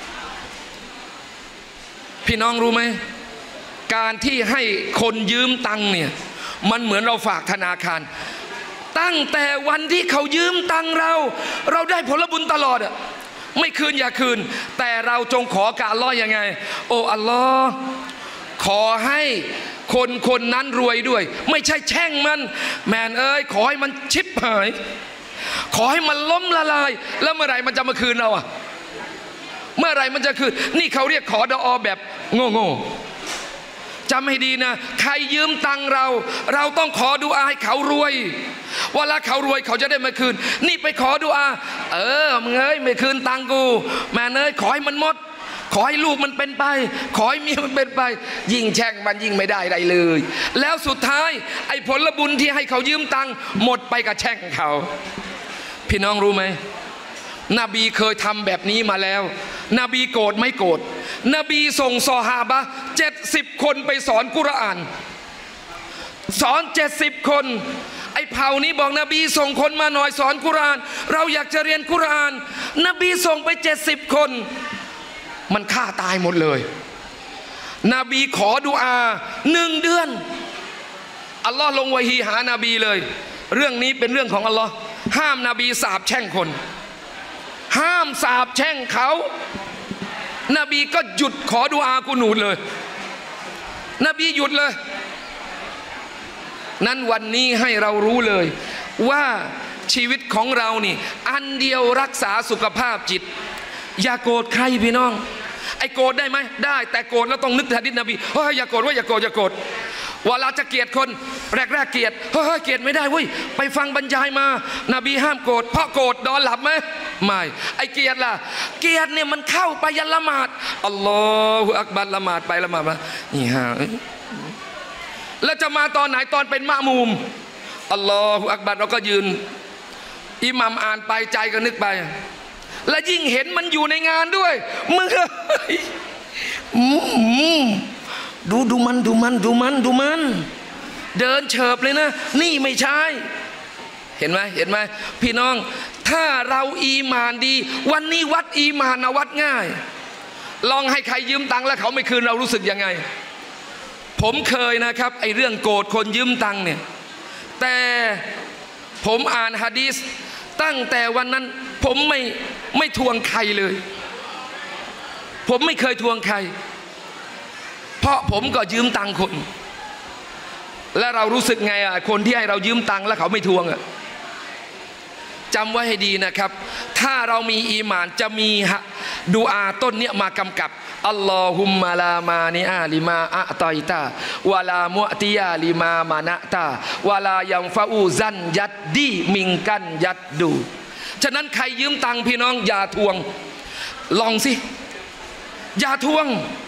พี่น้องรู้ไหมการที่ให้คนยืมตังเนี่ยมันเหมือนเราฝากธนาคารตั้งแต่วันที่เขายืมตังเราเราได้ผลบุญตลอดอ่ะไม่คืนอย่าคืนแต่เราจงขอกับอัลลอฮ์ยังไงโอ้อัลลอฮ์ขอให้คนคนนั้นรวยด้วยไม่ใช่แช่งมันแมนเอ้ยขอให้มันชิบหายขอให้มันล้มละลายแล้วเมื่อไหร่มันจะมาคืนเราอ่ะเมื่อไหร่มันจะคืนนี่เขาเรียกขอดออแบบโง่โง่จำให้ดีนะใครยืมตังเราเราต้องขอดุอาให้เขารวยเวลาเขารวยเขาจะได้มาคืนนี่ไปขอดุอาเออมึงเอ้ยไม่คืนตังกูแม่เอ้ยขอให้มันหมดขอให้ลูกมันเป็นไปขอให้เมียมันเป็นไปยิ่งแช่งมันยิ่งไม่ได้อะไรเลยแล้วสุดท้ายไอ้ผลบุญที่ให้เขายืมตังหมดไปกับแช่งเขาพี่น้องรู้ไหมนบีเคยทำแบบนี้มาแล้วนบีโกรธไม่โกรธนบีส่งซอฮาบะห์เจ็ดสิบคนไปสอนกุรอานสอนเจ็ดสิบคนไอ้เผ่านี้บอกนบีส่งคนมาหน่อยสอนกุรอานเราอยากจะเรียนกุรอานนบีส่งไปเจ็ดสิบคนมันฆ่าตายหมดเลยนบีขอดุอาหนึ่งเดือนอัลลอฮ์ลงวะฮีหานาบีเลยเรื่องนี้เป็นเรื่องของอัลลอฮ์ห้ามนบีสาปแช่งคนห้ามสาปแช่งเขานบีก็หยุดขอดุอากุนูดเลยนบีหยุดเลยนั้นวันนี้ให้เรารู้เลยว่าชีวิตของเรานี่อันเดียวรักษาสุขภาพจิตอย่าโกรธใครพี่น้องไอ้โกรธได้ไหมได้แต่โกรธแล้วต้องนึกถึงหะดีษนบีเฮ้ยอย่าโกรธว่าอย่าโกรธอย่าโกรธเวลาจะเกลียดคนแรกแรกเกลียดเฮ้ยเกลียดไม่ได้เว้ยไปฟังบรรยายมานบีห้ามโกรธเพราะโกรธนอนหลับไหมไม่ไอ้เกลียดล่ะเกลียดเนี่ยมันเข้าไปยันละหมาดอัลลอฮฺอักบัรละหมาดไปละหมาดมานี่ฮะแล้วจะมาตอนไหนตอนเป็นมะมูมอัลลอฮฺอักบัรเราก็ยืนอิหมัมอ่านไปใจก็นึกไปและยิ่งเห็นมันอยู่ในงานด้วยมึงดูดูมันดูมันดูมันดูมันเดินเฉิบเลยนะนี่ไม่ใช่เห็นไหมเห็นไหมพี่น้องถ้าเราอีมานดีวันนี้วัดอีมานนะวัดง่ายลองให้ใครยืมตังค์แล้วเขาไม่คืนเรารู้สึกยังไงผมเคยนะครับไอ้เรื่องโกรธคนยืมตังค์เนี่ยแต่ผมอ่านหะดีษตั้งแต่วันนั้นผมไม่ไม่ทวงใครเลยผมไม่เคยทวงใครเพราะผมก็ยืมตังค์คนและเรารู้สึกไงอ่ะคนที่ให้เรายืมตังค์แล้วเขาไม่ทวงอ่ะจำไว้ให้ดีนะครับถ้าเรามีอีหม่านจะมีดุอาต้นเนี้ยมากำกับอัลลอฮุมมาลามานิอาลิมาอะตอยตาวะลามุอติยาลิมามานะตาวะลายัมฟาอูซันยัดดีมิงกันยัดดูฉะนั้นใครยืมตังค์พี่น้องอย่าทวงลองสิอย่าทวง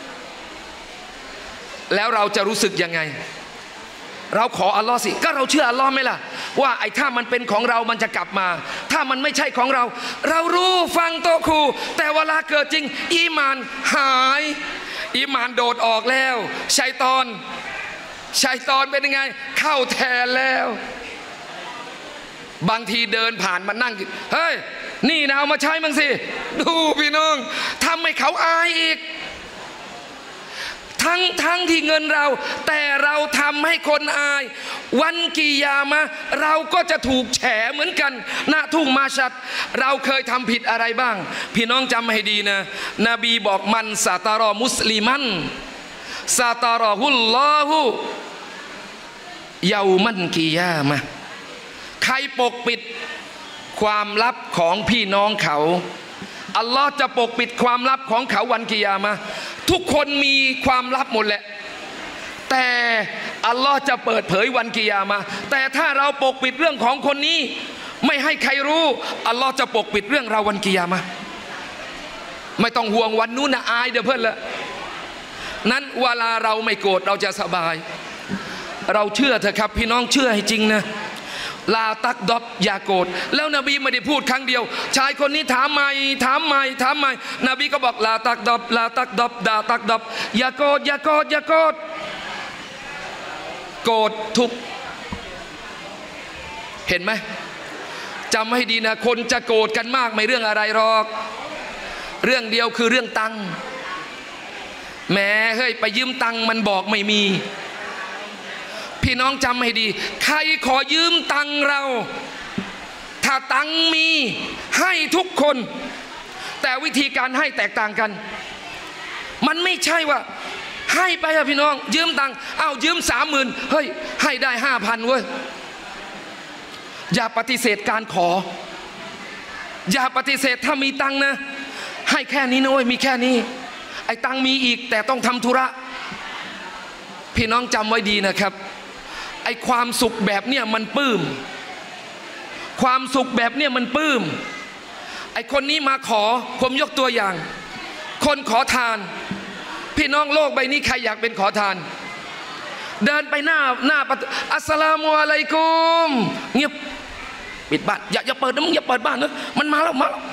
แล้วเราจะรู้สึกยังไงเราขออัลลอฮ์สิก็เราเชื่ออัลลอฮ์ไหมล่ะว่าไอ้ถ้ามันเป็นของเรามันจะกลับมาถ้ามันไม่ใช่ของเราเรารู้ฟังโตครูแต่เวลาเกิดจริงอีมานหายอีมานโดดออกแล้วชัยฏอนชัยฏอนเป็นยังไงเข้าแทนแล้วบางทีเดินผ่านมานั่งเฮ้ยนี่นะเอามาใช้มั้งสิดูพี่น้องทำให้เขาอายอีกทั้งทั้งที่เงินเราแต่เราทำให้คนอายวันกิยามะห์เราก็จะถูกแฉเหมือนกันณทุ่งมาชัดเราเคยทำผิดอะไรบ้างพี่น้องจำให้ดีนะนบีบอกมันซาตารอมุสลิมันซาตารอฮุลลอฮุเยามันกิยามะใครปกปิดความลับของพี่น้องเขาอัลลอฮ์จะปกปิดความลับของเขาวันกิยามะทุกคนมีความลับหมดแหละแต่อัลลอฮ์จะเปิดเผยวันกิยามะแต่ถ้าเราปกปิดเรื่องของคนนี้ไม่ให้ใครรู้อัลลอฮ์จะปกปิดเรื่องเราวันกิยามะไม่ต้องห่วงวันนู้นนะอายเดี๋ยวเพื่อนละนั้นเวลาเราไม่โกรธเราจะสบายเราเชื่อเถอะครับพี่น้องเชื่อให้จริงนะลาตักดอบอย่าโกรธแล้วนบีไม่ได้พูดครั้งเดียวชายคนนี้ถามใหม่ถามใหม่ถามใหม่นบีก็บอกลาตักดอบลาตักดอบดาตักดอบอย่าโกรธอย่าโกรธอย่าโกรธโกรธทุกเห็นไหมจำให้ดีนะคนจะโกรธกันมากไม่เรื่องอะไรหรอกเรื่องเดียวคือเรื่องตังค์แม้เฮ้ยไปยืมตังค์มันบอกไม่มีพี่น้องจำให้ดีใครขอยืมตังค์เราถ้าตังค์มีให้ทุกคนแต่วิธีการให้แตกต่างกันมันไม่ใช่ว่าให้ไปอะพี่น้องยืมตังค์เอายืมสามหมื่นเฮ้ยให้ได้ห้าพันเว้ยอย่าปฏิเสธการขออย่าปฏิเสธถ้ามีตังค์นะให้แค่นี้นะเว้ยมีแค่นี้ไอ้ตังค์มีอีกแต่ต้องทำธุระพี่น้องจำไว้ดีนะครับไอ้ความสุขแบบเนี้ยมันปลื้มความสุขแบบเนี้ยมันปลื้มไอ้คนนี้มาขอผมยกตัวอย่างคนขอทานพี่น้องโลกใบนี้ใครอยากเป็นขอทานเดินไปหน้าหน้าประตูอัสสลามุอะลัยกุมเงียบปิดบ้านอย่าอย่าเปิดนะมึงอย่าเปิดบ้านนะมันมาแล้วมาแล้ว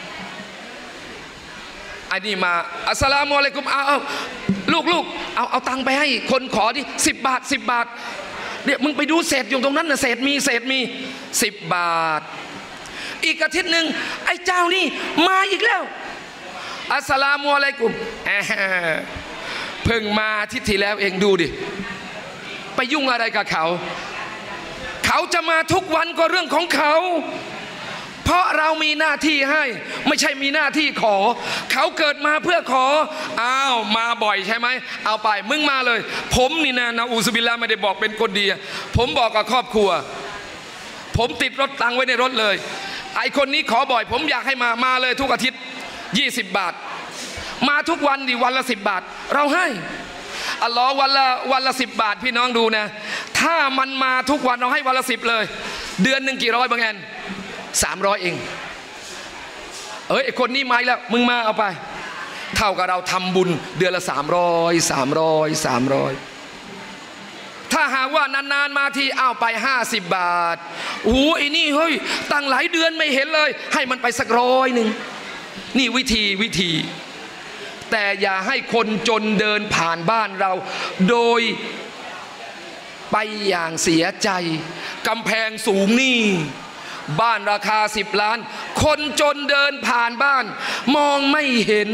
ไอ้นี่มาอัสสลามุอะลัยกุมเอาเอาลูกลูกเอาเอาตังค์ไปให้คนขอดิสิบบาทสิบบาทเนี่ยมึงไปดูเศษอยู่ตรงนั้นนะเศษมีเศษมีสิบบาทอีกอาทิตย์หนึ่งไอ้เจ้านี่มาอีกแล้วอัสสลามุอะลัยกุมเพิ่งมาอาทิตย์ที่แล้วเองดูดิไปยุ่งอะไรกับเขาเขาจะมาทุกวันก็เรื่องของเขาเพราะเรามีหน้าที่ให้ไม่ใช่มีหน้าที่ขอเขาเกิดมาเพื่อขออ้าวมาบ่อยใช่ไหมเอาไปมึงมาเลยผมนี่นะนะอูซุบิลลาห์ไม่ได้บอกเป็นคนดีผมบอกกับครอบครัวผมติดรถตังไว้ในรถเลยไอคนนี้ขอบ่อยผมอยากให้มามาเลยทุกอาทิตย์ยี่สิบบาทมาทุกวันดิวันละสิบบาทเราให้อัลลอฮ์วันละวันละสิบบาทพี่น้องดูนะถ้ามันมาทุกวันเราให้วันละสิบเลยเดือนหนึ่งกี่ร้อยบางแอนสามร้อยเองเอ้ยไอคนนี้มาแล้วมึงมาเอาไปเท่ากับเราทำบุญเดือนละสามร้อยสามร้อยสามร้อยถ้าหากว่านานๆมาทีเอาไปห้าสิบบาทโอ้ไอ้นี่เฮ้ยตั้งหลายเดือนไม่เห็นเลยให้มันไปสักร้อยหนึ่งนี่วิธีวิธีแต่อย่าให้คนจนเดินผ่านบ้านเราโดยไปอย่างเสียใจกำแพงสูงนี่บ้านราคาสิบล้านคนจนเดินผ่านบ้านมองไม่เห็น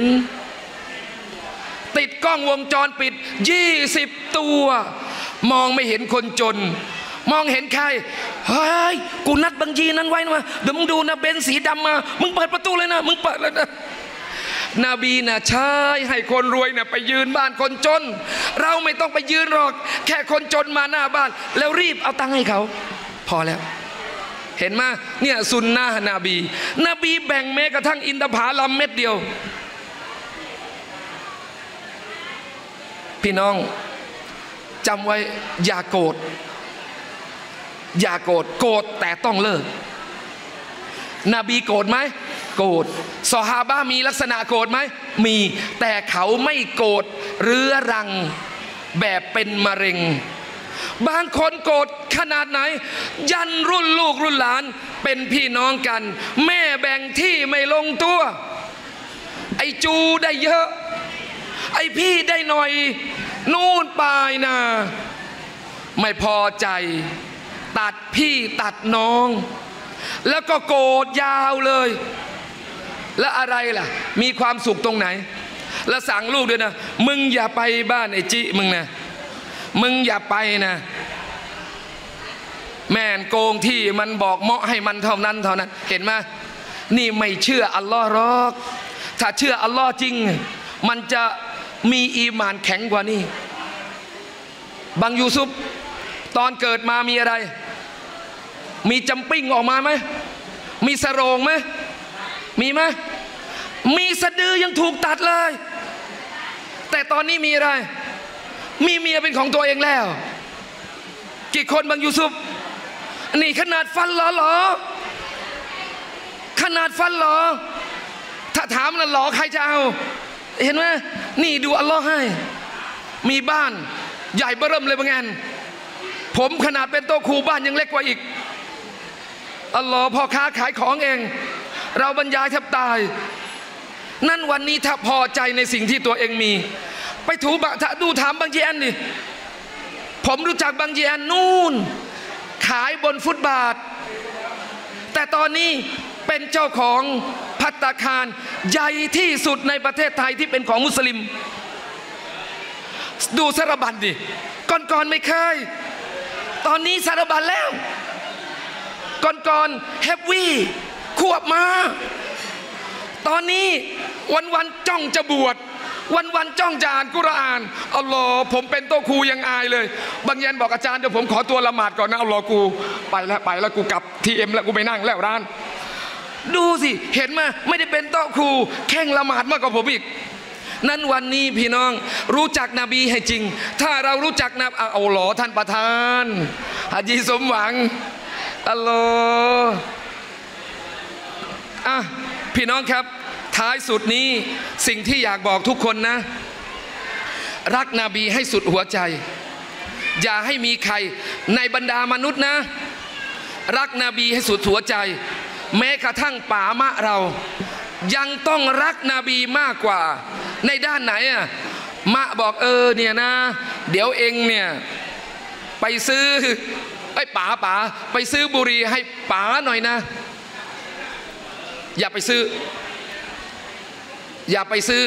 ติดกล้องวงจรปิดยี่สิบตัวมองไม่เห็นคนจนมองเห็นใครเฮ้ยกูนัดบัญชีนั้นไว้นะเดี๋ยวมึงดูนะเบนซ์สีดำมามึงเปิดประตูเลยนะมึงเปิดเลยนะนบีนะใช้ให้คนรวยเนี่ยไปยืนบ้านคนจนเราไม่ต้องไปยืนหรอกแค่คนจนมาหน้าบ้านแล้วรีบเอาตังค์ให้เขาพอแล้วเห็นไหมเนี่ยซุนนะห์นบีนบีแบ่งแม้กระทั่งอินทผลัมเม็ดเดียวพี่น้องจำไว้อย่าโกรธอย่าโกรธโกรธแต่ต้องเลิกนบีโกรธไหมโกรธซอฮาบะห์มีลักษณะโกรธไหมมีแต่เขาไม่โกรธเรื้อรังแบบเป็นมะเร็งบางคนโกรธขนาดไหนยันรุ่นลูกรุ่นหลานเป็นพี่น้องกันแม่แบ่งที่ไม่ลงตัวไอ้จูได้เยอะไอ้พี่ได้หน่อยนู่นปลายนะไม่พอใจตัดพี่ตัดน้องแล้วก็โกรธยาวเลยแล้วอะไรล่ะมีความสุขตรงไหนแล้วสั่งลูกด้วยนะมึงอย่าไปบ้านไอ้จิมึงนะมึงอย่าไปนะแม่นโกงที่มันบอกเหมาะให้มันเท่านั้นเท่านั้นเห็นไหมนี่ไม่เชื่ออัลลอฮ์หรอกถ้าเชื่ออัลลอฮ์จริงมันจะมีอีหม่านแข็งกว่านี้บางยูซุปตอนเกิดมามีอะไรมีจำปิ้งออกมาไหมมีสโรงไหมมีไหมมีสะดือยังถูกตัดเลยแต่ตอนนี้มีอะไรมีเมียเป็นของตัวเองแล้วกี่คนบางยูซุปนี่ขนาดฟันหรอหรอขนาดฟันหรอถ้าถามแล้วหรอใครจะเอาเห็นไหมนี่ดูอัลลอฮ์ให้มีบ้านใหญ่เบ้อเริ่มเลยบางงานผมขนาดเป็นโต๊ะครูบ้านยังเล็กกว่าอีกอัลลอฮ์พ่อค้าขายของเองเราบรรยายแทบตายนั่นวันนี้ถ้าพอใจในสิ่งที่ตัวเองมีไปถูบะถ้าดูถามบางเยนดิผมรู้จักบางเยนนู่นขายบนฟุตบาทแต่ตอนนี้เป็นเจ้าของภัตตาคารใหญ่ที่สุดในประเทศไทยที่เป็นของมุสลิมดูสารบัญดิก่อนๆไม่เคยตอนนี้สารบัญแล้วก่อนๆแฮปวี่ควบมาตอนนี้วันๆจ้องจะบวชวันๆจ้องจะอ่านกุรอานอัลลอฮ์ผมเป็นโต๊ะครูยังอายเลยบางยันบอกอาจารย์เดี๋ยวผมขอตัวละหมาดก่อนนะอัลลอฮ์กูไปแล้วไปแล้วกูกลับทีเอ็มแล้วกูไปนั่งแล้วร้านดูสิเห็นไหมไม่ได้เป็นโต๊ะครูแข่งละหมาดมากกว่าผมอีกนั้นวันนี้พี่น้องรู้จักนบีให้จริงถ้าเรารู้จักนะอัลลอฮ์ท่านประธานฮะจีสมหวังอัลลอฮ์อ่ะพี่น้องครับท้ายสุดนี้สิ่งที่อยากบอกทุกคนนะรักนบีให้สุดหัวใจอย่าให้มีใครในบรรดามนุษย์นะรักนบีให้สุดหัวใจแม้กระทั่งป่ามะเรายังต้องรักนบีมากกว่าในด้านไหนอ่ะมะบอกเออเนี่ยนะเดี๋ยวเองเนี่ยไปซื้อไอ้ป๋าป๋าไปซื้อบุหรี่ให้ป๋าหน่อยนะอย่าไปซื้ออย่าไปซื้อ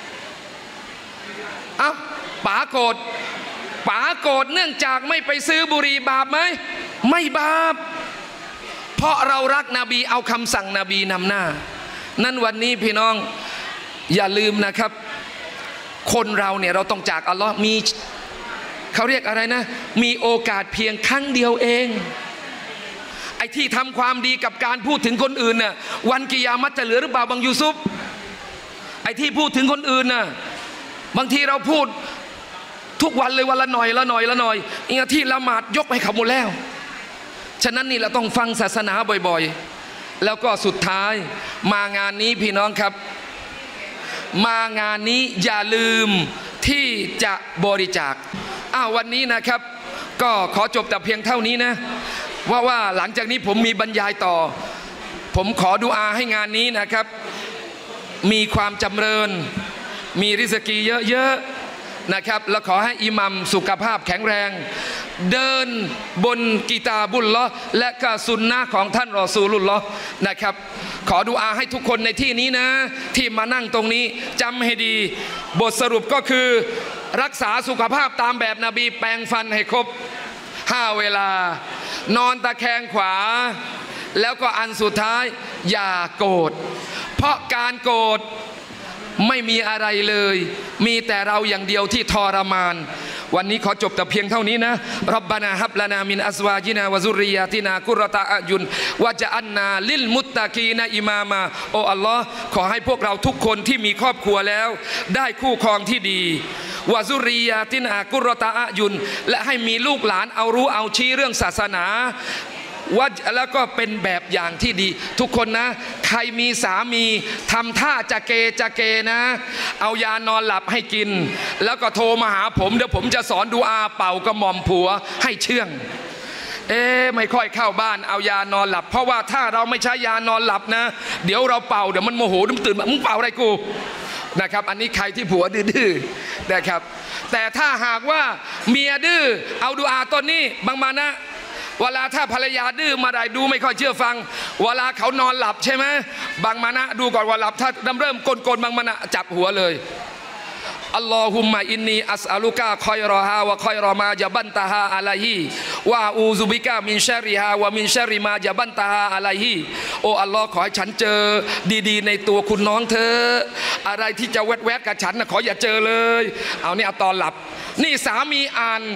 เอ้าป๋าโกรธป๋าโกรธเนื่องจากไม่ไปซื้อบุหรี่บาปไหมไม่บาปเพราะเรารักนบีเอาคำสั่งนบีนำหน้านั่นวันนี้พี่น้องอย่าลืมนะครับคนเราเนี่ยเราต้องจากอัลลอฮ์มีเขาเรียกอะไรนะมีโอกาสเพียงครั้งเดียวเองไอ้ที่ทำความดีกับการพูดถึงคนอื่นน่ะวันกิยามัตจะเหลือหรือเปล่าบางยูซุปไอ้ที่พูดถึงคนอื่นน่ะบางทีเราพูดทุกวันเลยวันละหน่อยละหน่อยละหน่อยอีกที่ละหมาดยกให้เขาหมดแล้วฉะนั้นนี่เราต้องฟังศาสนาบ่อยๆแล้วก็สุดท้ายมางานนี้พี่น้องครับมางานนี้อย่าลืมที่จะบริจาคอ้าววันนี้นะครับก็ขอจบแต่เพียงเท่านี้นะว่าว่าหลังจากนี้ผมมีบรรยายต่อผมขอดุอาให้งานนี้นะครับมีความจำเริญมีริสกีเยอะๆนะครับแล้วขอให้อิหมัมสุขภาพแข็งแรงเดินบนกิตาบุลลอฮ์และก็สุนนะของท่านรอซูลุลลอฮ์นะครับขอดุอาให้ทุกคนในที่นี้นะที่มานั่งตรงนี้จำให้ดีบทสรุปก็คือรักษาสุขภาพตามแบบนบีแปรงฟันให้ครบห้าเวลานอนตะแคงขวาแล้วก็อันสุดท้ายอย่าโกรธเพราะการโกรธไม่มีอะไรเลยมีแต่เราอย่างเดียวที่ทรมานวันนี้ขอจบแต่เพียงเท่านี้นะรับบานาฮับลานามินอัซวาจินาวะซุริยาตินากุรตะอายุนวะจะอันนาลิลมุตตะกีนะอิมามาโออัลลอฮ์ขอให้พวกเราทุกคนที่มีครอบครัวแล้วได้คู่ครองที่ดีวะซุริยาตินากุรตะอายุนและให้มีลูกหลานเอารู้เอาชี้เรื่องศาสนาว่าแล้วก็เป็นแบบอย่างที่ดีทุกคนนะใครมีสามีทำท่าจะเกจะเกนะเอายานอนหลับให้กินแล้วก็โทรมาหาผมเดี๋ยวผมจะสอนดูอาเป่ากระหม่อมผัวให้เชื่องเอ๊ไม่ค่อยเข้าบ้านเอายานอนหลับเพราะว่าถ้าเราไม่ใช้ยานอนหลับนะเดี๋ยวเราเป่าเดี๋ยวมันโมโหมันตื่นมึงเป่าอะไรกูนะครับอันนี้ใครที่ผัวดื้อๆนะครับแต่ถ้าหากว่าเมียดื้อเอาดูอาต้นนี้บางมานะเวลาถ้าภรรยาดื้อมาได้ดูไม่ค่อยเชื่อฟังเวลาเขานอนหลับใช่ไหมบางมานะดูก่อนว่าหลับถ้าเริ่มกลๆบางมานะจับหัวเลยอัลลอฮุมมะอินนีอัสอัลุกะคอยรอฮาวะคอยรอมาจับันตาฮาอะลัยฮิวะอูซุบิกะมินชาริฮาวะมินชาริมาจับันตาฮาอะลัยฮิโออัลลอฮ์ขอให้ฉันเจอดีๆในตัวคุณน้องเธออะไรที่จะแวดๆกับฉันนะขออย่าเจอเลยเอานี่เอาตอนหลับนี่สามีอ่าน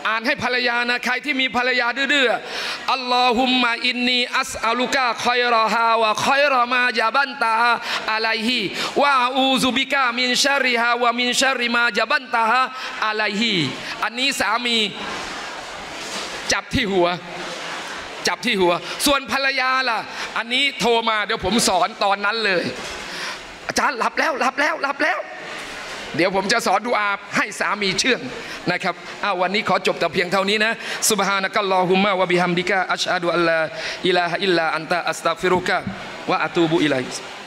อ่านให้ภรรยานะใครที่มีภรรยาดื้อๆอัลลอฮุมมะอินนีอัสอัลุกะคอยรอฮาวะคอยรอมาจาบันตาอะลัยฮิวะอูซุบิกะมินชาริฮาวะมินชาริมาจาบันตาอะลัยฮิอันนี้สามีจับที่หัวจับที่หัวส่วนภรรยาล่ะอันนี้โทรมาเดี๋ยวผมสอนตอนนั้นเลยอาจารย์หลับแล้วหลับแล้วหลับแล้วเดี๋ยวผมจะสอนดุอาให้สามีเชื่องนะครับอ้าววันนี้ขอจบแต่เพียงเท่านี้นะซุบฮานะกัลลอฮุมมะวะบิฮัมดิกะอัชฮะดุอัลลาอิลาฮะอิลลาอันตะอัสตัฆฟิรุกะวะอะตูบุอิลัย